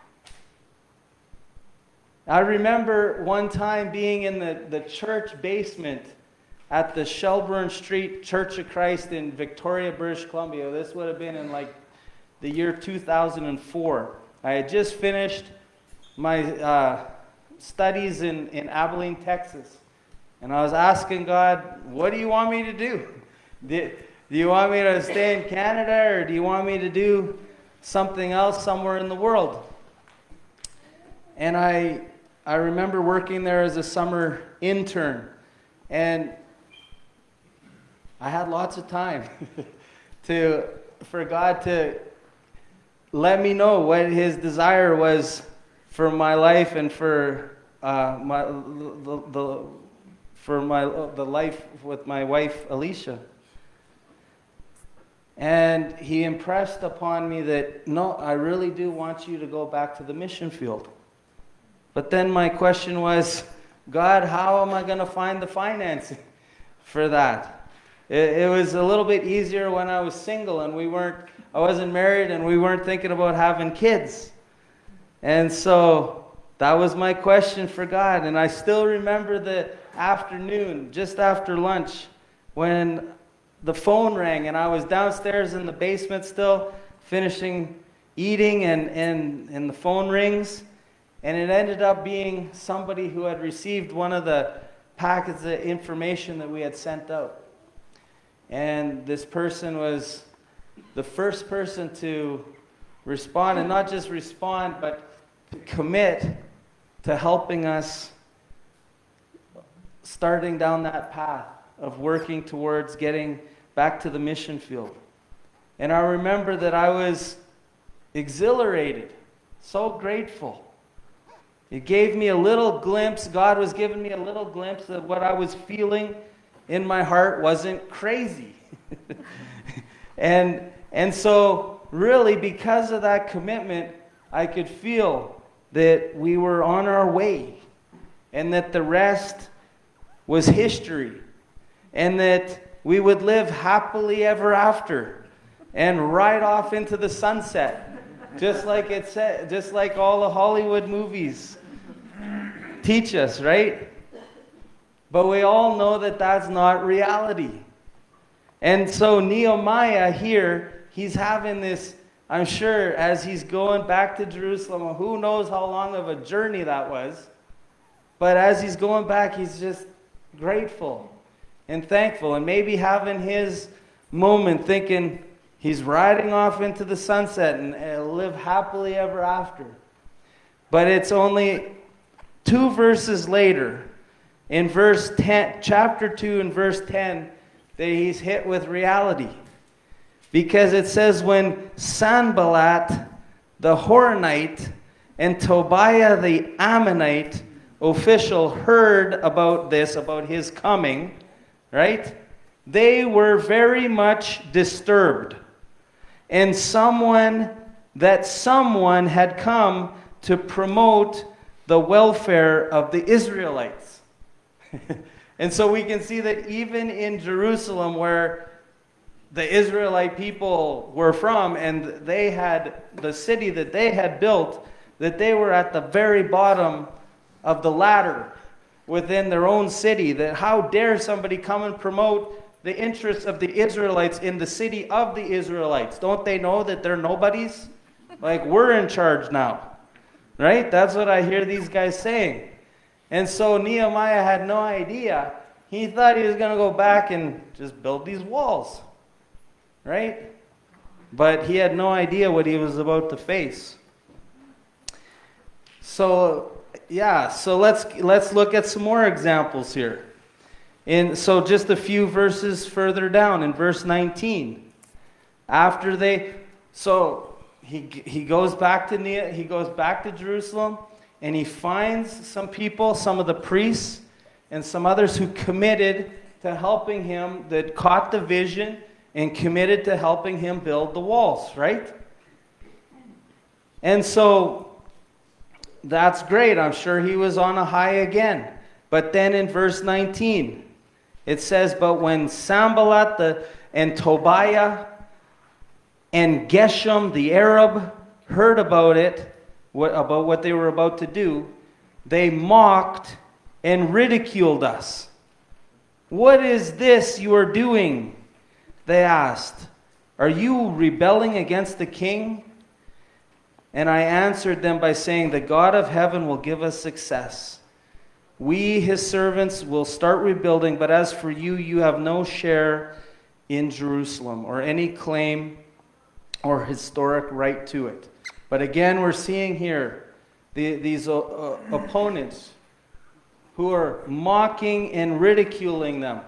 I remember one time being in the, the church basement at the Shelburne Street Church of Christ in Victoria, British Columbia. This would have been in like the year two thousand four. I had just finished my uh, studies in, in Abilene, Texas. And I was asking God, what do you want me to do? Do, do you want me to stay in Canada, or do you want me to do something else somewhere in the world? And I, I remember working there as a summer intern. And I had lots of time to, for God to let me know what His desire was for my life and for uh, my the, the for my the life with my wife Alicia. And He impressed upon me that, no, I really do want you to go back to the mission field. But then my question was, God, how am I going to find the financing for that? It, it was a little bit easier when I was single and we weren't, I wasn't married and we weren't thinking about having kids. And so that was my question for God. And I still remember the afternoon, just after lunch, when the phone rang and I was downstairs in the basement still finishing eating, and, and, and the phone rings. And it ended up being somebody who had received one of the packets of information that we had sent out. And this person was the first person to respond, and not just respond, but to commit to helping us starting down that path of working towards getting back to the mission field. And I remember that I was exhilarated, so grateful. It gave me a little glimpse, God was giving me a little glimpse that what I was feeling in my heart wasn't crazy. and, and so, really, because of that commitment, I could feel that we were on our way, and that the rest was history, and that we would live happily ever after, and ride off into the sunset, just like it said, just like all the Hollywood movies teach us, right? But we all know that that's not reality. And so Nehemiah here, he's having this, I'm sure, as he's going back to Jerusalem, who knows how long of a journey that was, but as he's going back, he's just grateful and thankful, and maybe having his moment thinking he's riding off into the sunset and uh, live happily ever after. But it's only two verses later, in verse ten, chapter two and verse ten, that he's hit with reality. Because it says when Sanballat the Horonite and Tobiah the Ammonite official heard about this, about his coming, right? They were very much disturbed. And someone, that someone had come to promote the welfare of the Israelites. And so we can see that even in Jerusalem, where the Israelite people were from, and they had the city that they had built, that they were at the very bottom of the ladder within their own city. That how dare somebody come and promote the interests of the Israelites in the city of the Israelites? Don't they know that they're nobodies? Like, we're in charge now, right? That's what I hear these guys saying. And so Nehemiah had no idea. He thought he was going to go back and just build these walls, right? But he had no idea what he was about to face. So, yeah, so let's let's look at some more examples here. In so just a few verses further down in verse nineteen. After they so he he goes back to Ne- he goes back to Jerusalem, and he finds some people, some of the priests and some others who committed to helping him, that caught the vision and committed to helping him build the walls, right? And so that's great. I'm sure he was on a high again. But then in verse nineteen, it says, but when Sanballat the, and Tobiah and Geshem the Arab heard about it, what, about what they were about to do, they mocked and ridiculed us. What is this you are doing? They asked. Are you rebelling against the king? And I answered them by saying, the God of heaven will give us success. We, his servants, will start rebuilding, but as for you, you have no share in Jerusalem or any claim or historic right to it. But again, we're seeing here the, these uh, uh, opponents who are mocking and ridiculing them.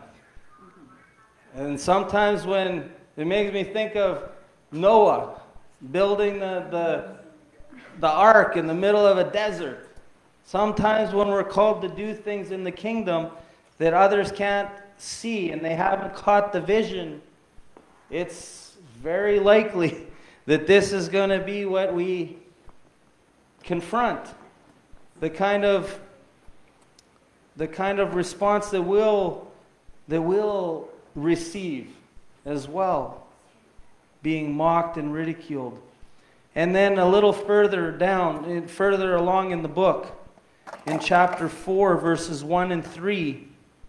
And sometimes when it makes me think of Noah building the, the, the ark in the middle of a desert. Sometimes when we're called to do things in the kingdom that others can't see and they haven't caught the vision, it's very likely that this is going to be what we confront. The kind of the kind of response that we'll that we'll receive as well, being mocked and ridiculed. And then a little further down, further along in the book, in chapter four, verses one and three,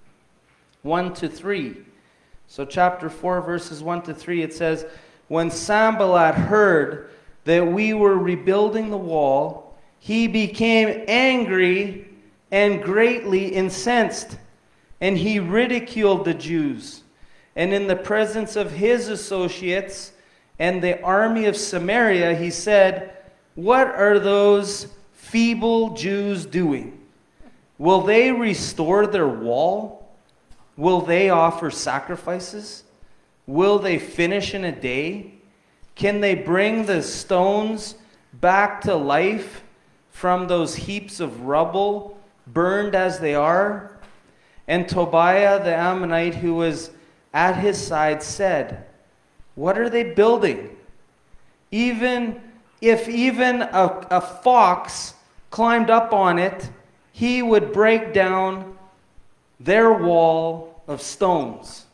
one to three. So chapter four, verses one to three, it says, when Sanballat heard that we were rebuilding the wall, he became angry and greatly incensed, and he ridiculed the Jews. And in the presence of his associates and the army of Samaria, he said, what are those feeble Jews doing? Will they restore their wall? Will they offer sacrifices? Will they finish in a day? Can they bring the stones back to life from those heaps of rubble, burned as they are? And Tobiah the Ammonite, who was at his side, said, what are they building? Even if even a, a fox climbed up on it, he would break down their wall of stones.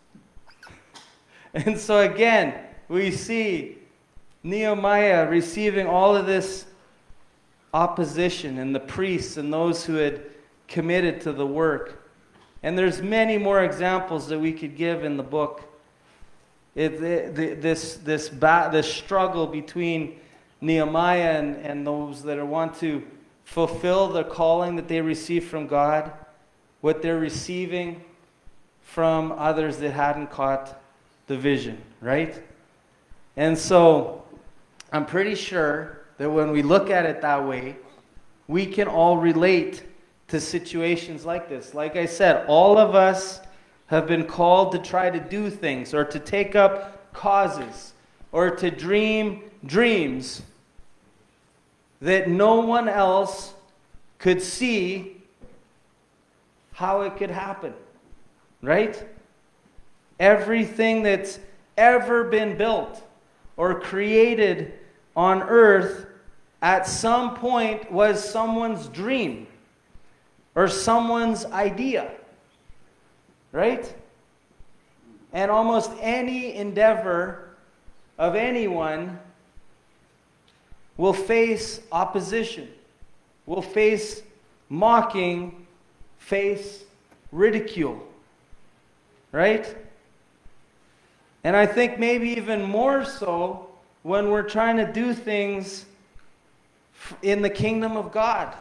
And so again, we see Nehemiah receiving all of this opposition, and the priests and those who had committed to the work. And there's many more examples that we could give in the book. It, it, the, this, this, ba- this struggle between Nehemiah and, and those that want to fulfill the calling that they receive from God, what they're receiving from others that hadn't caught the vision, right? And so I'm pretty sure that when we look at it that way, we can all relate to situations like this. Like I said, all of us have been called to try to do things or to take up causes or to dream dreams that no one else could see how it could happen, right? Everything that's ever been built or created on earth at some point was someone's dream or someone's idea, right? And almost any endeavor of anyone will face opposition, will face mocking, face ridicule, right? And I think maybe even more so when we're trying to do things in the kingdom of God.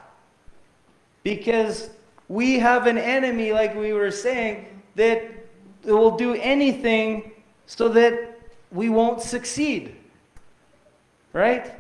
Because we have an enemy, like we were saying, that will do anything so that we won't succeed. Right?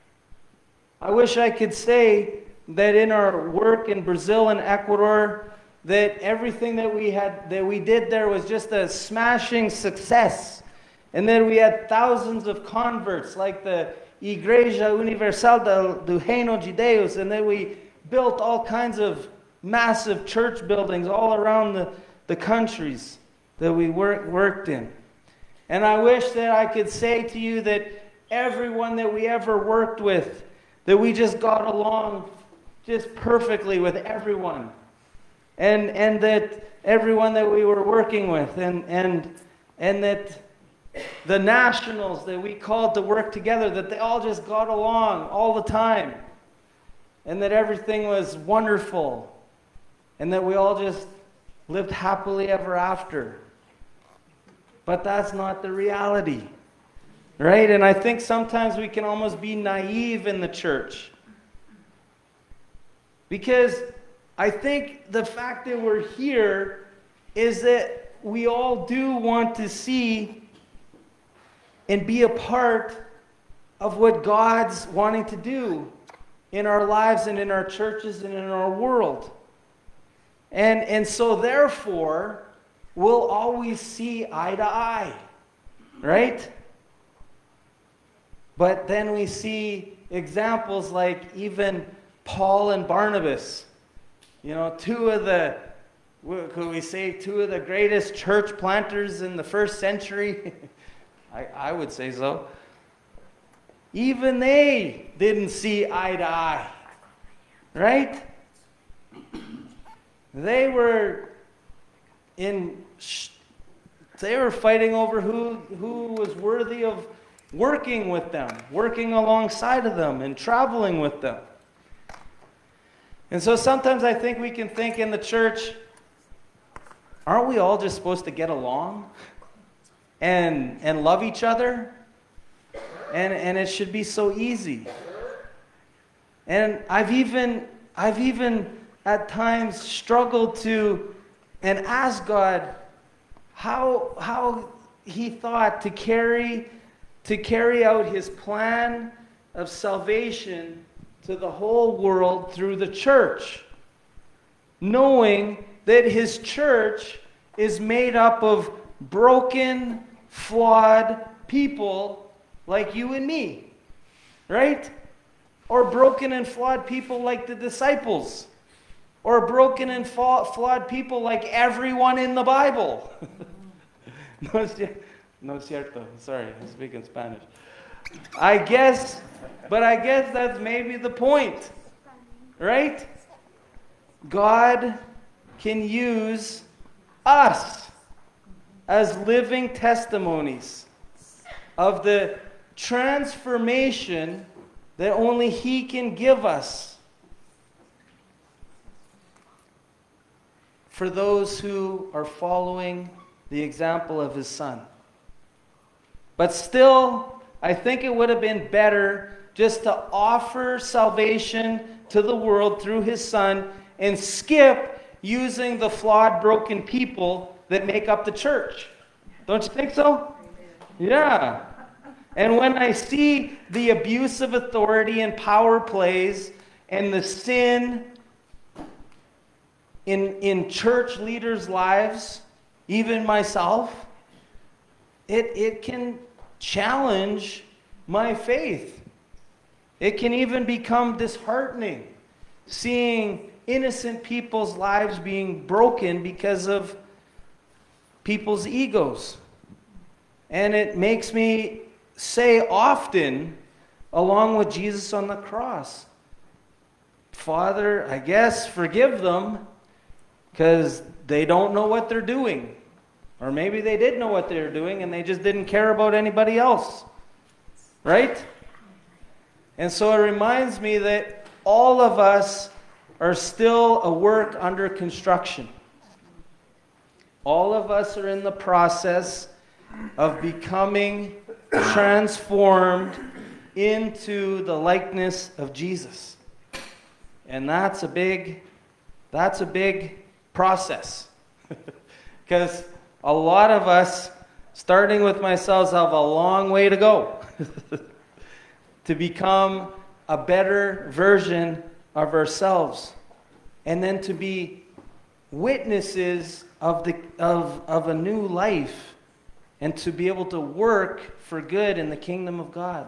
I wish I could say that in our work in Brazil and Ecuador, that everything that we had, that we did there was just a smashing success. And then we had thousands of converts, like the Igreja Universal do Reino de Deus, and then we built all kinds of massive church buildings all around the, the countries that we work, worked in. And I wish that I could say to you that everyone that we ever worked with, that we just got along just perfectly with everyone. And and that everyone that we were working with, and and and that the nationals that we called to work together, that they all just got along all the time. And that everything was wonderful. And that we all just lived happily ever after. But that's not the reality. Right? And I think sometimes we can almost be naive in the church. Because I think the fact that we're here is that we all do want to see and be a part of what God's wanting to do in our lives and in our churches and in our world. And, and so therefore, we'll always see eye to eye, right? But then we see examples like even Paul and Barnabas, you know, two of the, could we say two of the greatest church planters in the first century? I, I would say so. Even they didn't see eye to eye, right? They were in, they were fighting over who, who was worthy of working with them, working alongside of them, and traveling with them. And so sometimes I think we can think in the church, aren't we all just supposed to get along and and love each other? And and it should be so easy. And I've even I've even at times struggled to and ask God how how he thought to carry to carry out his plan of salvation to the whole world through the church, knowing that his church is made up of broken, flawed people like you and me, right? Or broken and flawed people like the disciples, or broken and flawed people like everyone in the Bible. No, no cierto. Sorry, I'm speaking Spanish. I guess, but I guess that's maybe the point, right? God can use us as living testimonies of the transformation that only He can give us for those who are following the example of His Son. But still, I think it would have been better just to offer salvation to the world through His Son and skip using the flawed, broken people that make up the church. Don't you think so? Yeah. And when I see the abuse of authority and power plays and the sin in, in church leaders' lives, even myself, it, it can challenge my faith. It can even become disheartening, seeing innocent people's lives being broken because of people's egos. And it makes me say often, along with Jesus on the cross, Father, I guess forgive them because they don't know what they're doing. Or maybe they did know what they were doing and they just didn't care about anybody else. Right? And so it reminds me that all of us are still a work under construction. All of us are in the process of becoming transformed into the likeness of Jesus. And that's a big, that's a big process. Because a lot of us, starting with myself, have a long way to go to become a better version of ourselves. And then to be witnesses of, the, of, of a new life. And to be able to work for good in the kingdom of God.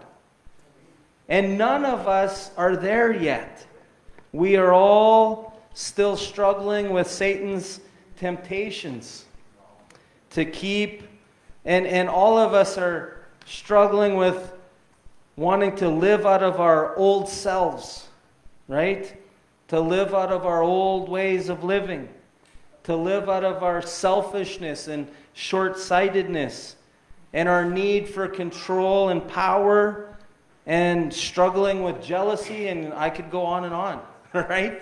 And none of us are there yet. We are all still struggling with Satan's temptations to keep, and, and all of us are struggling with wanting to live out of our old selves, right? To live out of our old ways of living. To live out of our selfishness and short-sightedness and our need for control and power and struggling with jealousy, and I could go on and on, right?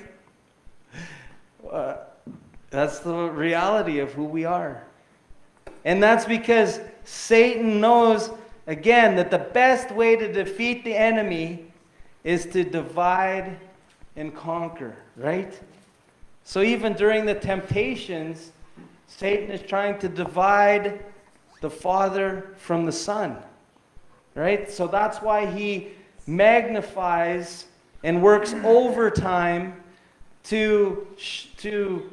Uh, that's the reality of who we are. And that's because Satan knows, again, that the best way to defeat the enemy is to divide and conquer, right? So even during the temptations, Satan is trying to divide the Father from the Son, right? So that's why he magnifies and works overtime to, to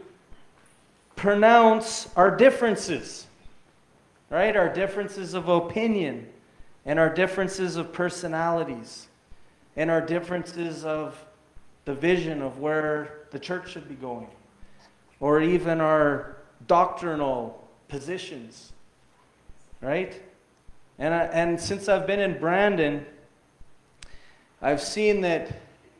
pronounce our differences, right? Our differences of opinion and our differences of personalities and our differences of the vision of where the church should be going, or even our doctrinal positions, right? And, I, and since I've been in Brandon, I've seen that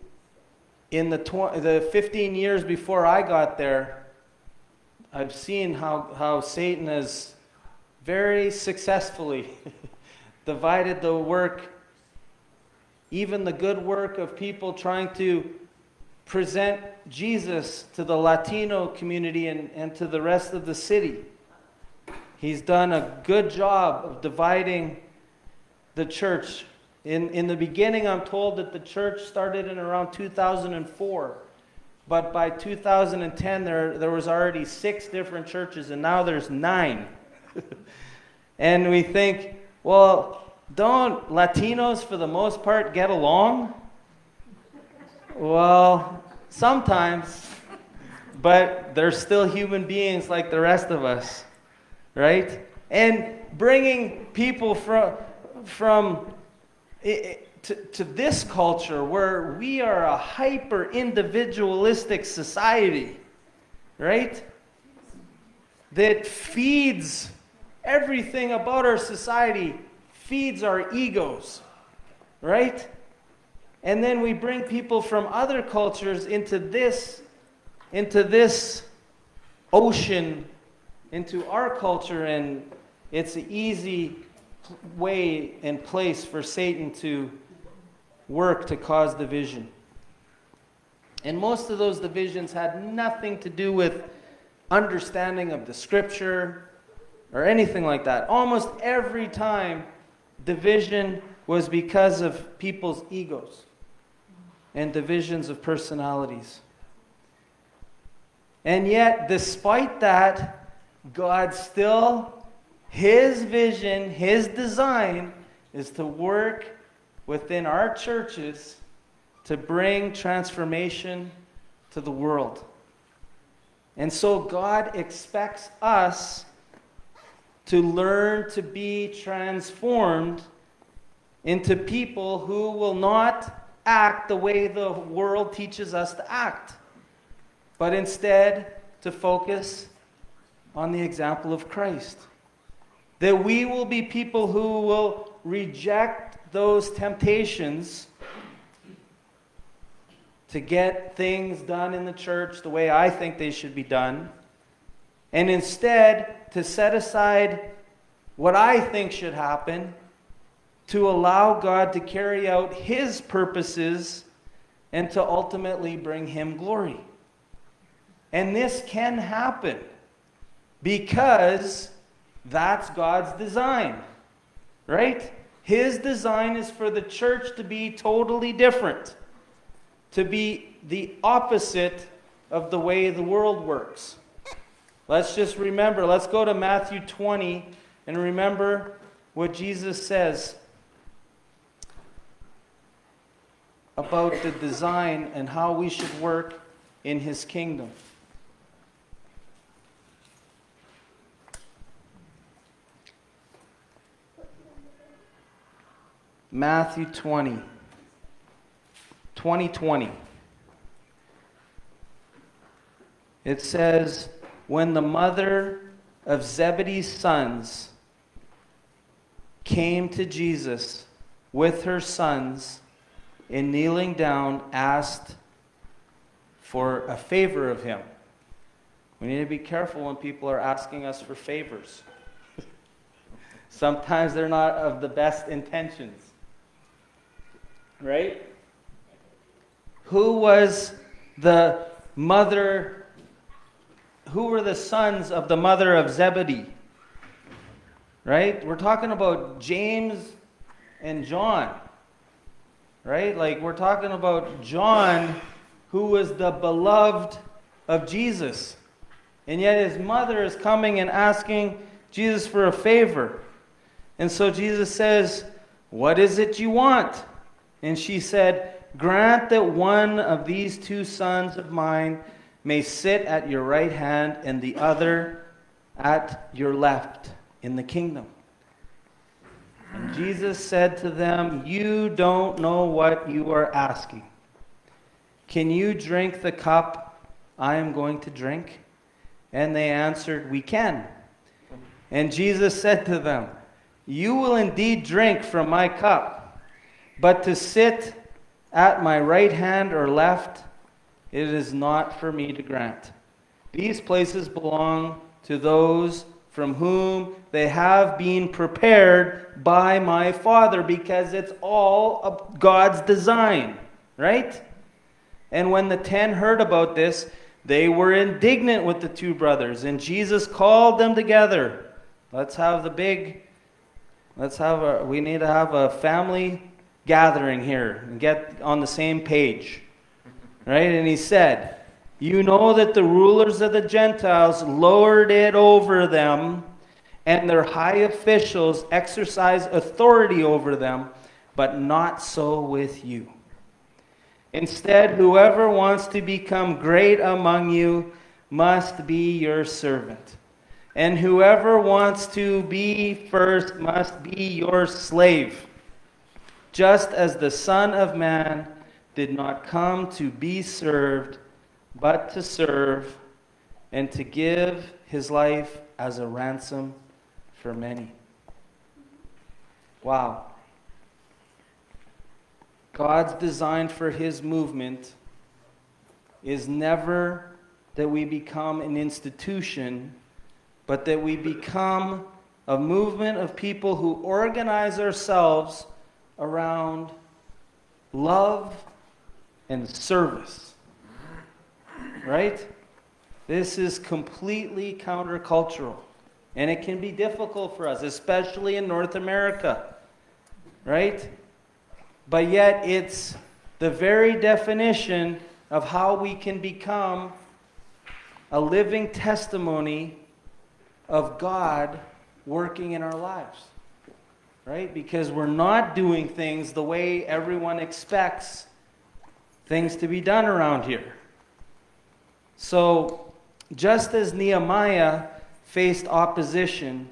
in the, tw- the fifteen years before I got there, I've seen how, how Satan has very successfully divided the work, even the good work of people trying to present Jesus to the Latino community and, and to the rest of the city. He's done a good job of dividing the church. In, in the beginning, I'm told that the church started in around two thousand four. But by two thousand ten, there, there was already six different churches, and now there's nine. And we think, well, don't Latinos, for the most part, get along? Well, sometimes, but they're still human beings like the rest of us, right? And bringing people from, from to, to this culture where we are a hyper-individualistic society, right? That feeds everything about our society, feeds our egos, right? And then we bring people from other cultures into this, into this ocean, into our culture, and it's an easy way and place for Satan to work to cause division. And most of those divisions had nothing to do with understanding of the scripture or anything like that. Almost every time, division was because of people's egos and divisions of personalities. And yet, despite that, God still His vision, His design is to work within our churches to bring transformation to the world. And so God expects us to learn to be transformed into people who will not act the way the world teaches us to act, but instead to focus on the example of Christ. That we will be people who will reject those temptations to get things done in the church the way I think they should be done, and instead to set aside what I think should happen to allow God to carry out His purposes and to ultimately bring Him glory. And this can happen because that's God's design, right? His design is for the church to be totally different, to be the opposite of the way the world works. Let's just remember, let's go to Matthew twenty and remember what Jesus says about the design and how we should work in His kingdom. Matthew twenty. twenty twenty. It says, when the mother of Zebedee's sons came to Jesus with her sons, and kneeling down, asked for a favor of Him. We need to be careful when people are asking us for favors. Sometimes they're not of the best intentions. Right? Who was the mother, who were the sons of the mother of Zebedee? Right? We're talking about James and John. Right? Like, we're talking about John, who was the beloved of Jesus. And yet his mother is coming and asking Jesus for a favor. And so Jesus says, what is it you want? And she said, grant that one of these two sons of mine may sit at your right hand and the other at your left in the kingdom. And Jesus said to them, you don't know what you are asking. Can you drink the cup I am going to drink? And they answered, we can. And Jesus said to them, you will indeed drink from my cup, but to sit at my right hand or left, it is not for me to grant. These places belong to those from whom they have been prepared by my Father, because it's all of God's design, right? And when the ten heard about this, they were indignant with the two brothers, and Jesus called them together. Let's have the big, let's have a, we need to have a family gathering here and get on the same page, right? And he said, you know that the rulers of the Gentiles lord it over them, and their high officials exercise authority over them, but not so with you. Instead, whoever wants to become great among you must be your servant. And whoever wants to be first must be your slave. Just as the Son of Man did not come to be served, but to serve, and to give his life as a ransom for many. Wow. God's design for his movement is never that we become an institution, but that we become a movement of people who organize ourselves around love and service. Right? This is completely countercultural. And it can be difficult for us, especially in North America. Right? But yet it's the very definition of how we can become a living testimony of God working in our lives, right? Because we're not doing things the way everyone expects things to be done around here. So, just as Nehemiah faced opposition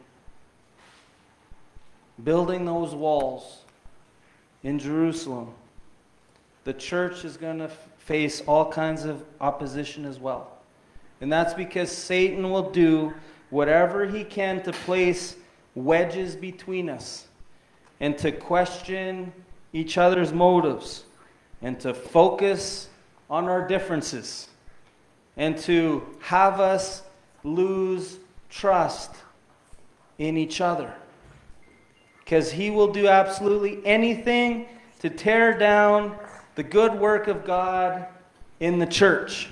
building those walls in Jerusalem, the church is going to face all kinds of opposition as well. And that's because Satan will do whatever he can to place wedges between us and to question each other's motives and to focus on our differences and to have us lose trust in each other. Because he will do absolutely anything to tear down the good work of God in the church.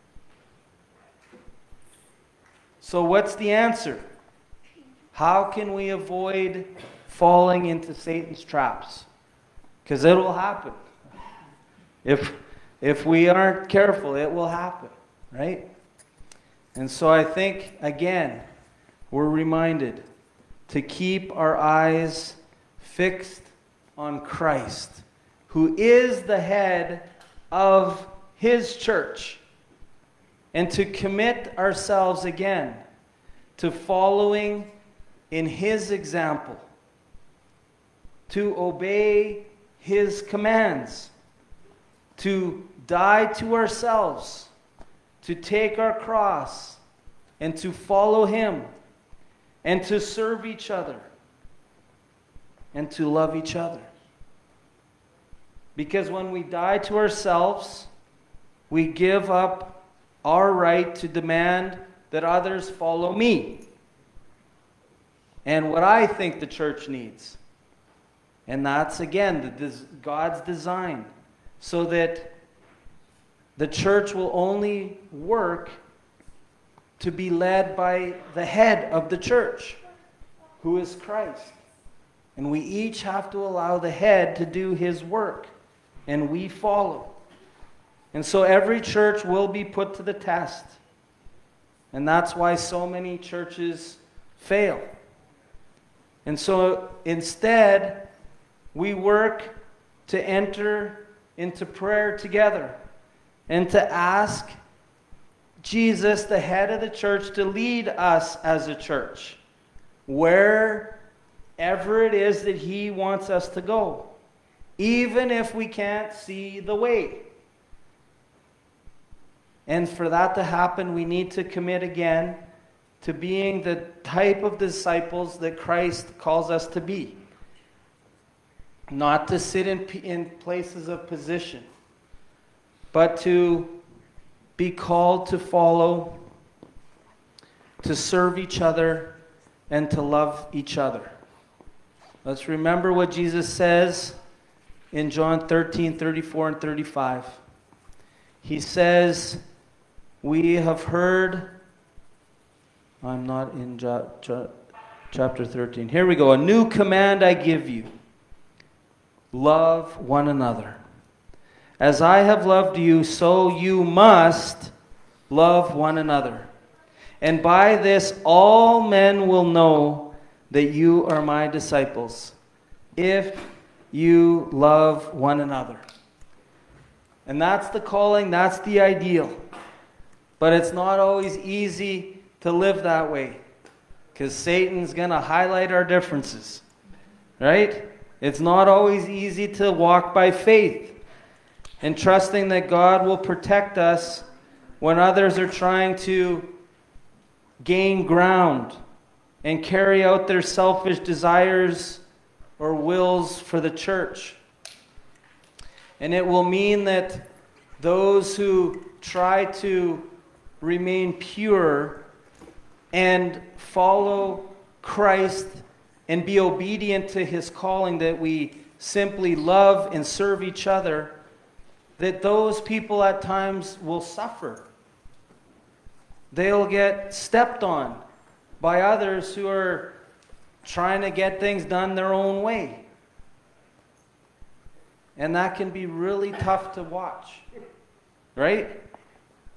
So what's the answer? How can we avoid falling into Satan's traps? Because it will happen. If, if we aren't careful, it will happen, right? And so I think, again, we're reminded to keep our eyes fixed on Christ, who is the head of his church, and to commit ourselves again to following in his example, to obey his commands, to die to ourselves, to take our cross, and to follow him, and to serve each other, and to love each other. Because when we die to ourselves, we give up our right to demand that others follow me and what I think the church needs. And that's, again, the des- God's design, so that the church will only work to be led by the head of the church, who is Christ. And we each have to allow the head to do his work, and we follow. And so every church will be put to the test. And that's why so many churches fail. And so instead, we work to enter into prayer together and to ask Jesus, the head of the church, to lead us as a church wherever it is that he wants us to go, even if we can't see the way. And for that to happen, we need to commit again to being the type of disciples that Christ calls us to be. Not to sit in, in places of position, but to be called to follow, to serve each other, and to love each other. Let's remember what Jesus says in John thirteen, thirty-four and thirty-five. He says, we have heard, I'm not in ja, ja, chapter thirteen. Here we go. A new command I give you. Love one another. As I have loved you, so you must love one another. And by this all men will know that you are my disciples, if you love one another. And that's the calling, that's the ideal. But it's not always easy to live that way, because Satan's going to highlight our differences, right? It's not always easy to walk by faith and trusting that God will protect us when others are trying to gain ground and carry out their selfish desires or wills for the church. And it will mean that those who try to remain pure and follow Christ and be obedient to his calling, that we simply love and serve each other, that those people at times will suffer. They'll get stepped on by others who are trying to get things done their own way. And that can be really tough to watch, right?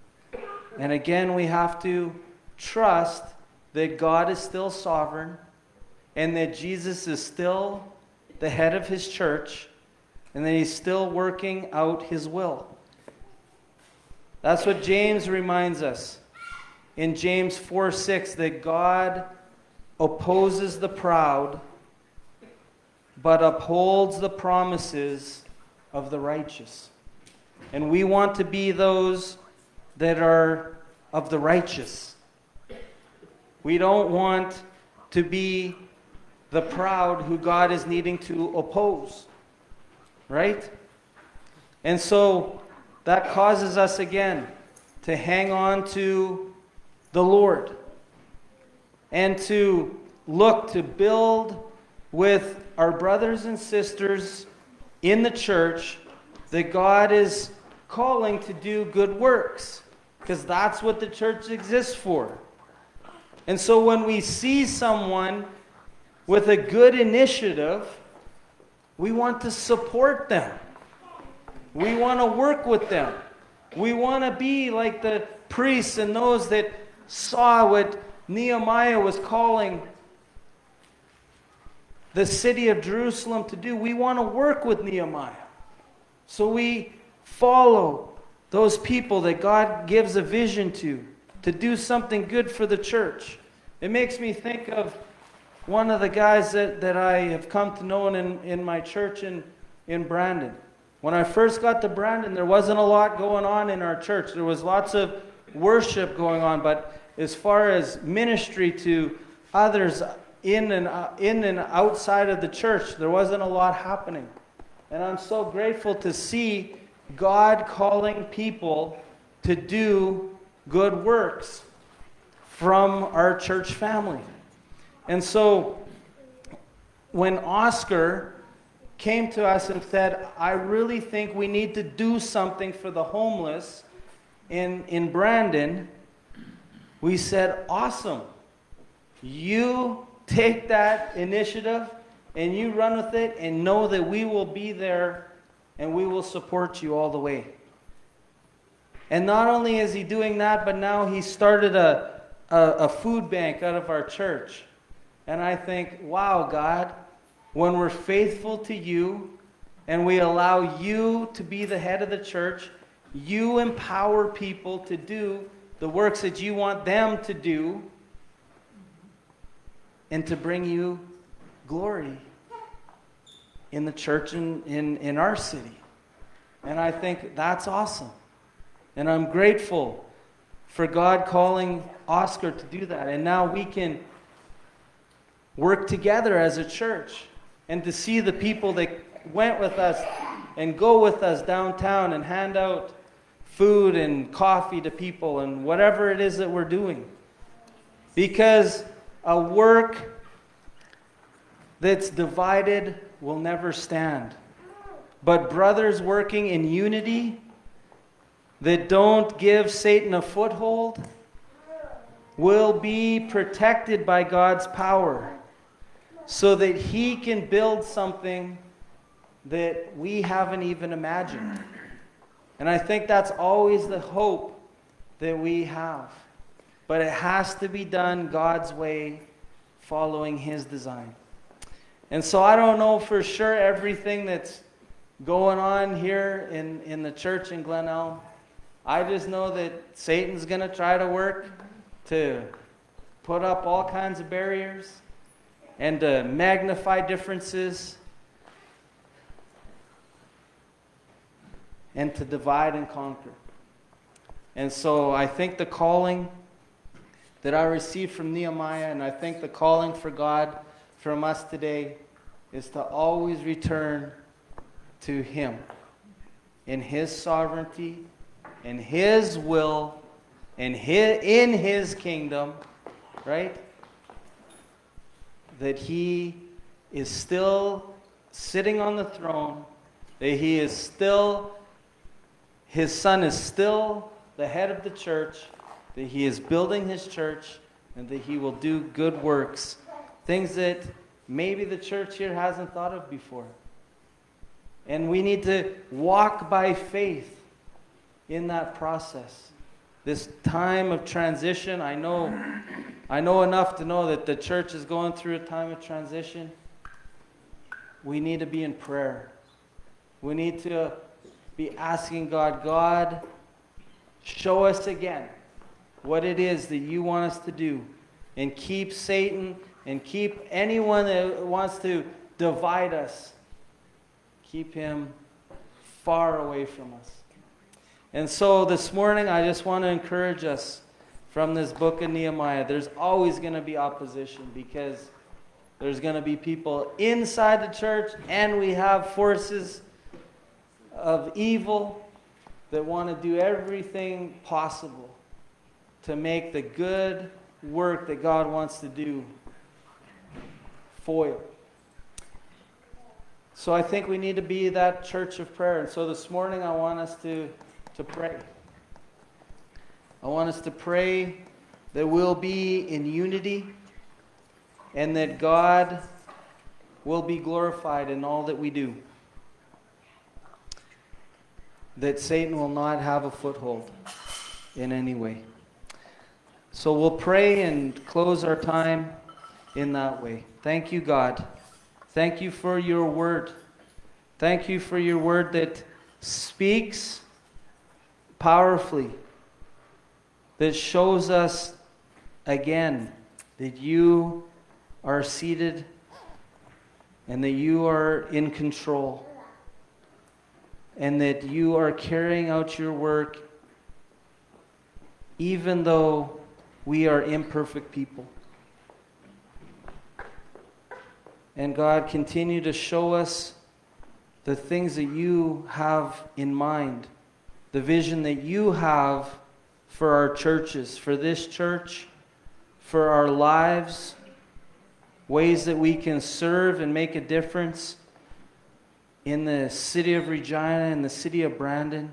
And again, we have to trust that God is still sovereign and that Jesus is still the head of his church, and that he's still working out his will. That's what James reminds us in James four six, that God opposes the proud, but upholds the promises of the righteous. And we want to be those that are of the righteous. We don't want to be the proud who God is needing to oppose. Right? And so that causes us again to hang on to the Lord and to look to build with our brothers and sisters in the church that God is calling to do good works, because that's what the church exists for. And so when we see someone with a good initiative, we want to support them. We want to work with them. We want to be like the priests and those that saw what Nehemiah was calling the city of Jerusalem to do. We want to work with Nehemiah. So we follow those people that God gives a vision to, to do something good for the church. It makes me think of one of the guys that, that I have come to know in, in my church in, in Brandon. When I first got to Brandon, there wasn't a lot going on in our church. There was lots of worship going on, but as far as ministry to others in and, uh, in and outside of the church, there wasn't a lot happening. And I'm so grateful to see God calling people to do good works from our church family. And so when Oscar came to us and said, I really think we need to do something for the homeless in, in Brandon, we said, awesome. You take that initiative and you run with it, and know that we will be there and we will support you all the way. And not only is he doing that, but now he started a, a, a food bank out of our church. And I think, wow, God, when we're faithful to you and we allow you to be the head of the church, you empower people to do the works that you want them to do and to bring you glory in the church in, in, in our city. And I think that's awesome. And I'm grateful for God calling Oscar to do that. And now we can work together as a church, and to see the people that went with us and go with us downtown and hand out food and coffee to people and whatever it is that we're doing. Because a work that's divided will never stand. But brothers working in unity that don't give Satan a foothold will be protected by God's power, so that he can build something that we haven't even imagined. And I think that's always the hope that we have. But it has to be done God's way, following his design. And so I don't know for sure everything that's going on here in, in the church in Glen Elm. I just know that Satan's going to try to work to put up all kinds of barriers and to magnify differences and to divide and conquer. And so I think the calling that I received from Nehemiah, and I think the calling for God from us today, is to always return to him in his sovereignty, in his will, in his, in his kingdom, right? That he is still sitting on the throne, that he is still, his son is still the head of the church, that he is building his church, and that he will do good works, things that maybe the church here hasn't thought of before. And we need to walk by faith in that process. this time of transition. I know, I know enough to know that the church is going through a time of transition. We need to be in prayer. We need to be asking God, God, show us again what it is that you want us to do, and keep Satan and keep anyone that wants to divide us, keep him far away from us. And so this morning, I just want to encourage us from this book of Nehemiah. There's always going to be opposition, because there's going to be people inside the church, and we have forces of evil that want to do everything possible to make the good work that God wants to do foil. So I think we need to be that church of prayer. And so this morning I want us to, to pray. I want us to pray that we'll be in unity, and that God will be glorified in all that we do. That Satan will not have a foothold in any way. So we'll pray and close our time in that way. Thank you, God. Thank you for your word. Thank you for your word that speaks powerfully, that shows us again that you are seated and that you are in control, and that you are carrying out your work even though we are imperfect people. And God, continue to show us the things that you have in mind, the vision that you have for our churches, for this church, for our lives, ways that we can serve and make a difference in the city of Regina and the city of Brandon.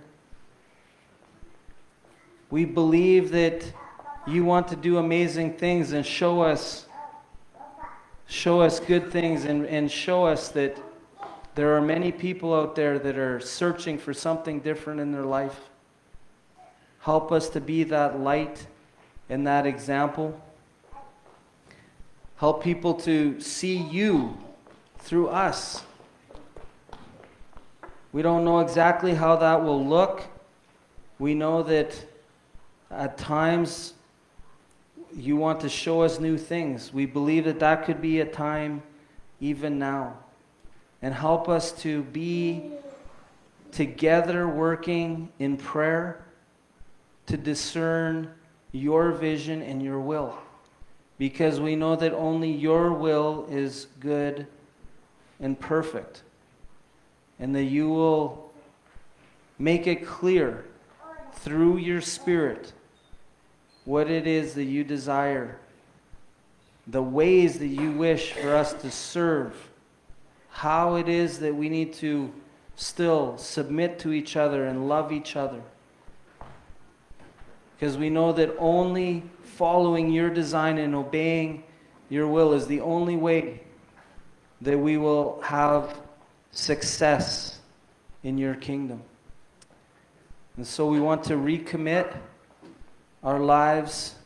We believe that you want to do amazing things and show us show us good things, and, and show us that there are many people out there that are searching for something different in their life. Help us to be that light and that example. Help people to see you through us. We don't know exactly how that will look. We know that at times you want to show us new things. We believe that that could be a time even now. And help us to be together working in prayer to discern your vision and your will. Because we know that only your will is good and perfect. And that you will make it clear through your Spirit what it is that you desire, the ways that you wish for us to serve, how it is that we need to still submit to each other and love each other. Because we know that only following your design and obeying your will is the only way that we will have success in your kingdom. And so we want to recommit our lives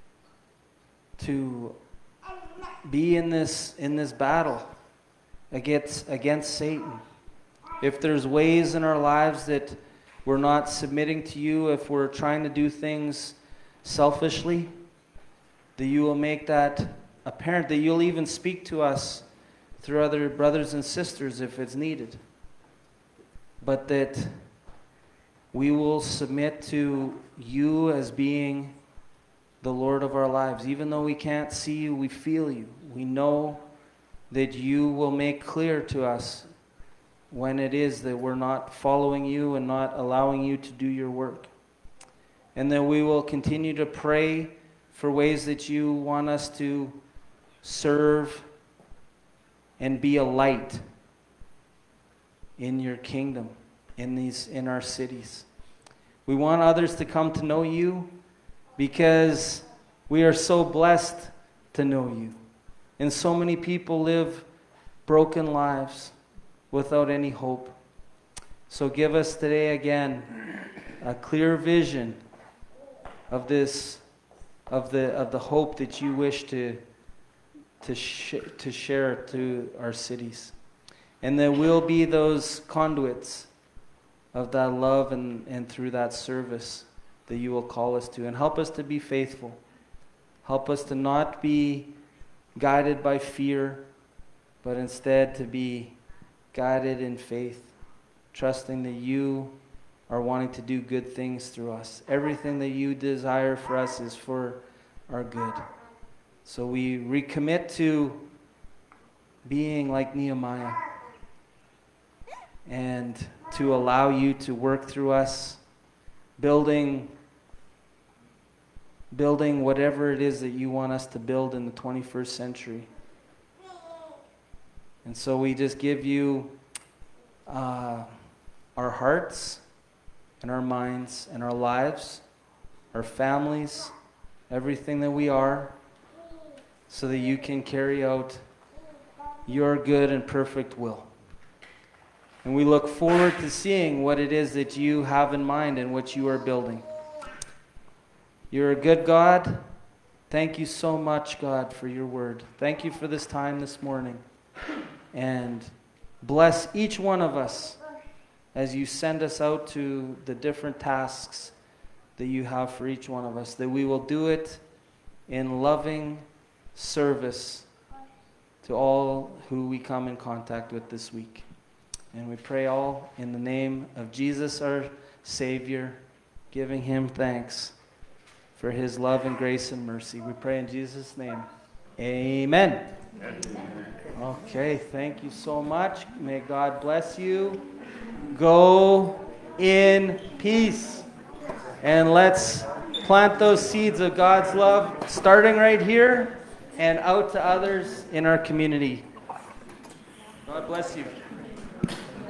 to be in this in this battle against against Satan. If there's ways in our lives that we're not submitting to you, if we're trying to do things selfishly, that you will make that apparent, that you'll even speak to us through other brothers and sisters if it's needed. But that we will submit to you as being the Lord of our lives. Even though we can't see you, we feel you. We know that you will make clear to us when it is that we're not following you and not allowing you to do your work. And that we will continue to pray for ways that you want us to serve and be a light in your kingdom, in these in our cities. We want others to come to know you because we are so blessed to know you. And so many people live broken lives without any hope. So give us today again a clear vision of this, of the of the hope that you wish to to sh- to share to our cities, and that we'll be those conduits of that love, and, and through that service that you will call us to, and help us to be faithful. Help us to not be guided by fear, but instead to be guided in faith, trusting that you are wanting to do good things through us. Everything that you desire for us is for our good. So we recommit to being like Nehemiah and to allow you to work through us, building building whatever it is that you want us to build in the twenty-first century. And so we just give you uh, our hearts and our minds and our lives, our families, everything that we are, so that you can carry out your good and perfect will. And we look forward to seeing what it is that you have in mind and what you are building. You're a good God. Thank you so much, God, for your word. Thank you for this time this morning. And bless each one of us as you send us out to the different tasks that you have for each one of us, that we will do it in loving service to all who we come in contact with this week. And we pray all in the name of Jesus, our Savior, giving him thanks for his love and grace and mercy. We pray in Jesus' name. Amen. Okay, thank you so much. May God bless you. Go in peace. And let's plant those seeds of God's love, starting right here and out to others in our community. God bless you.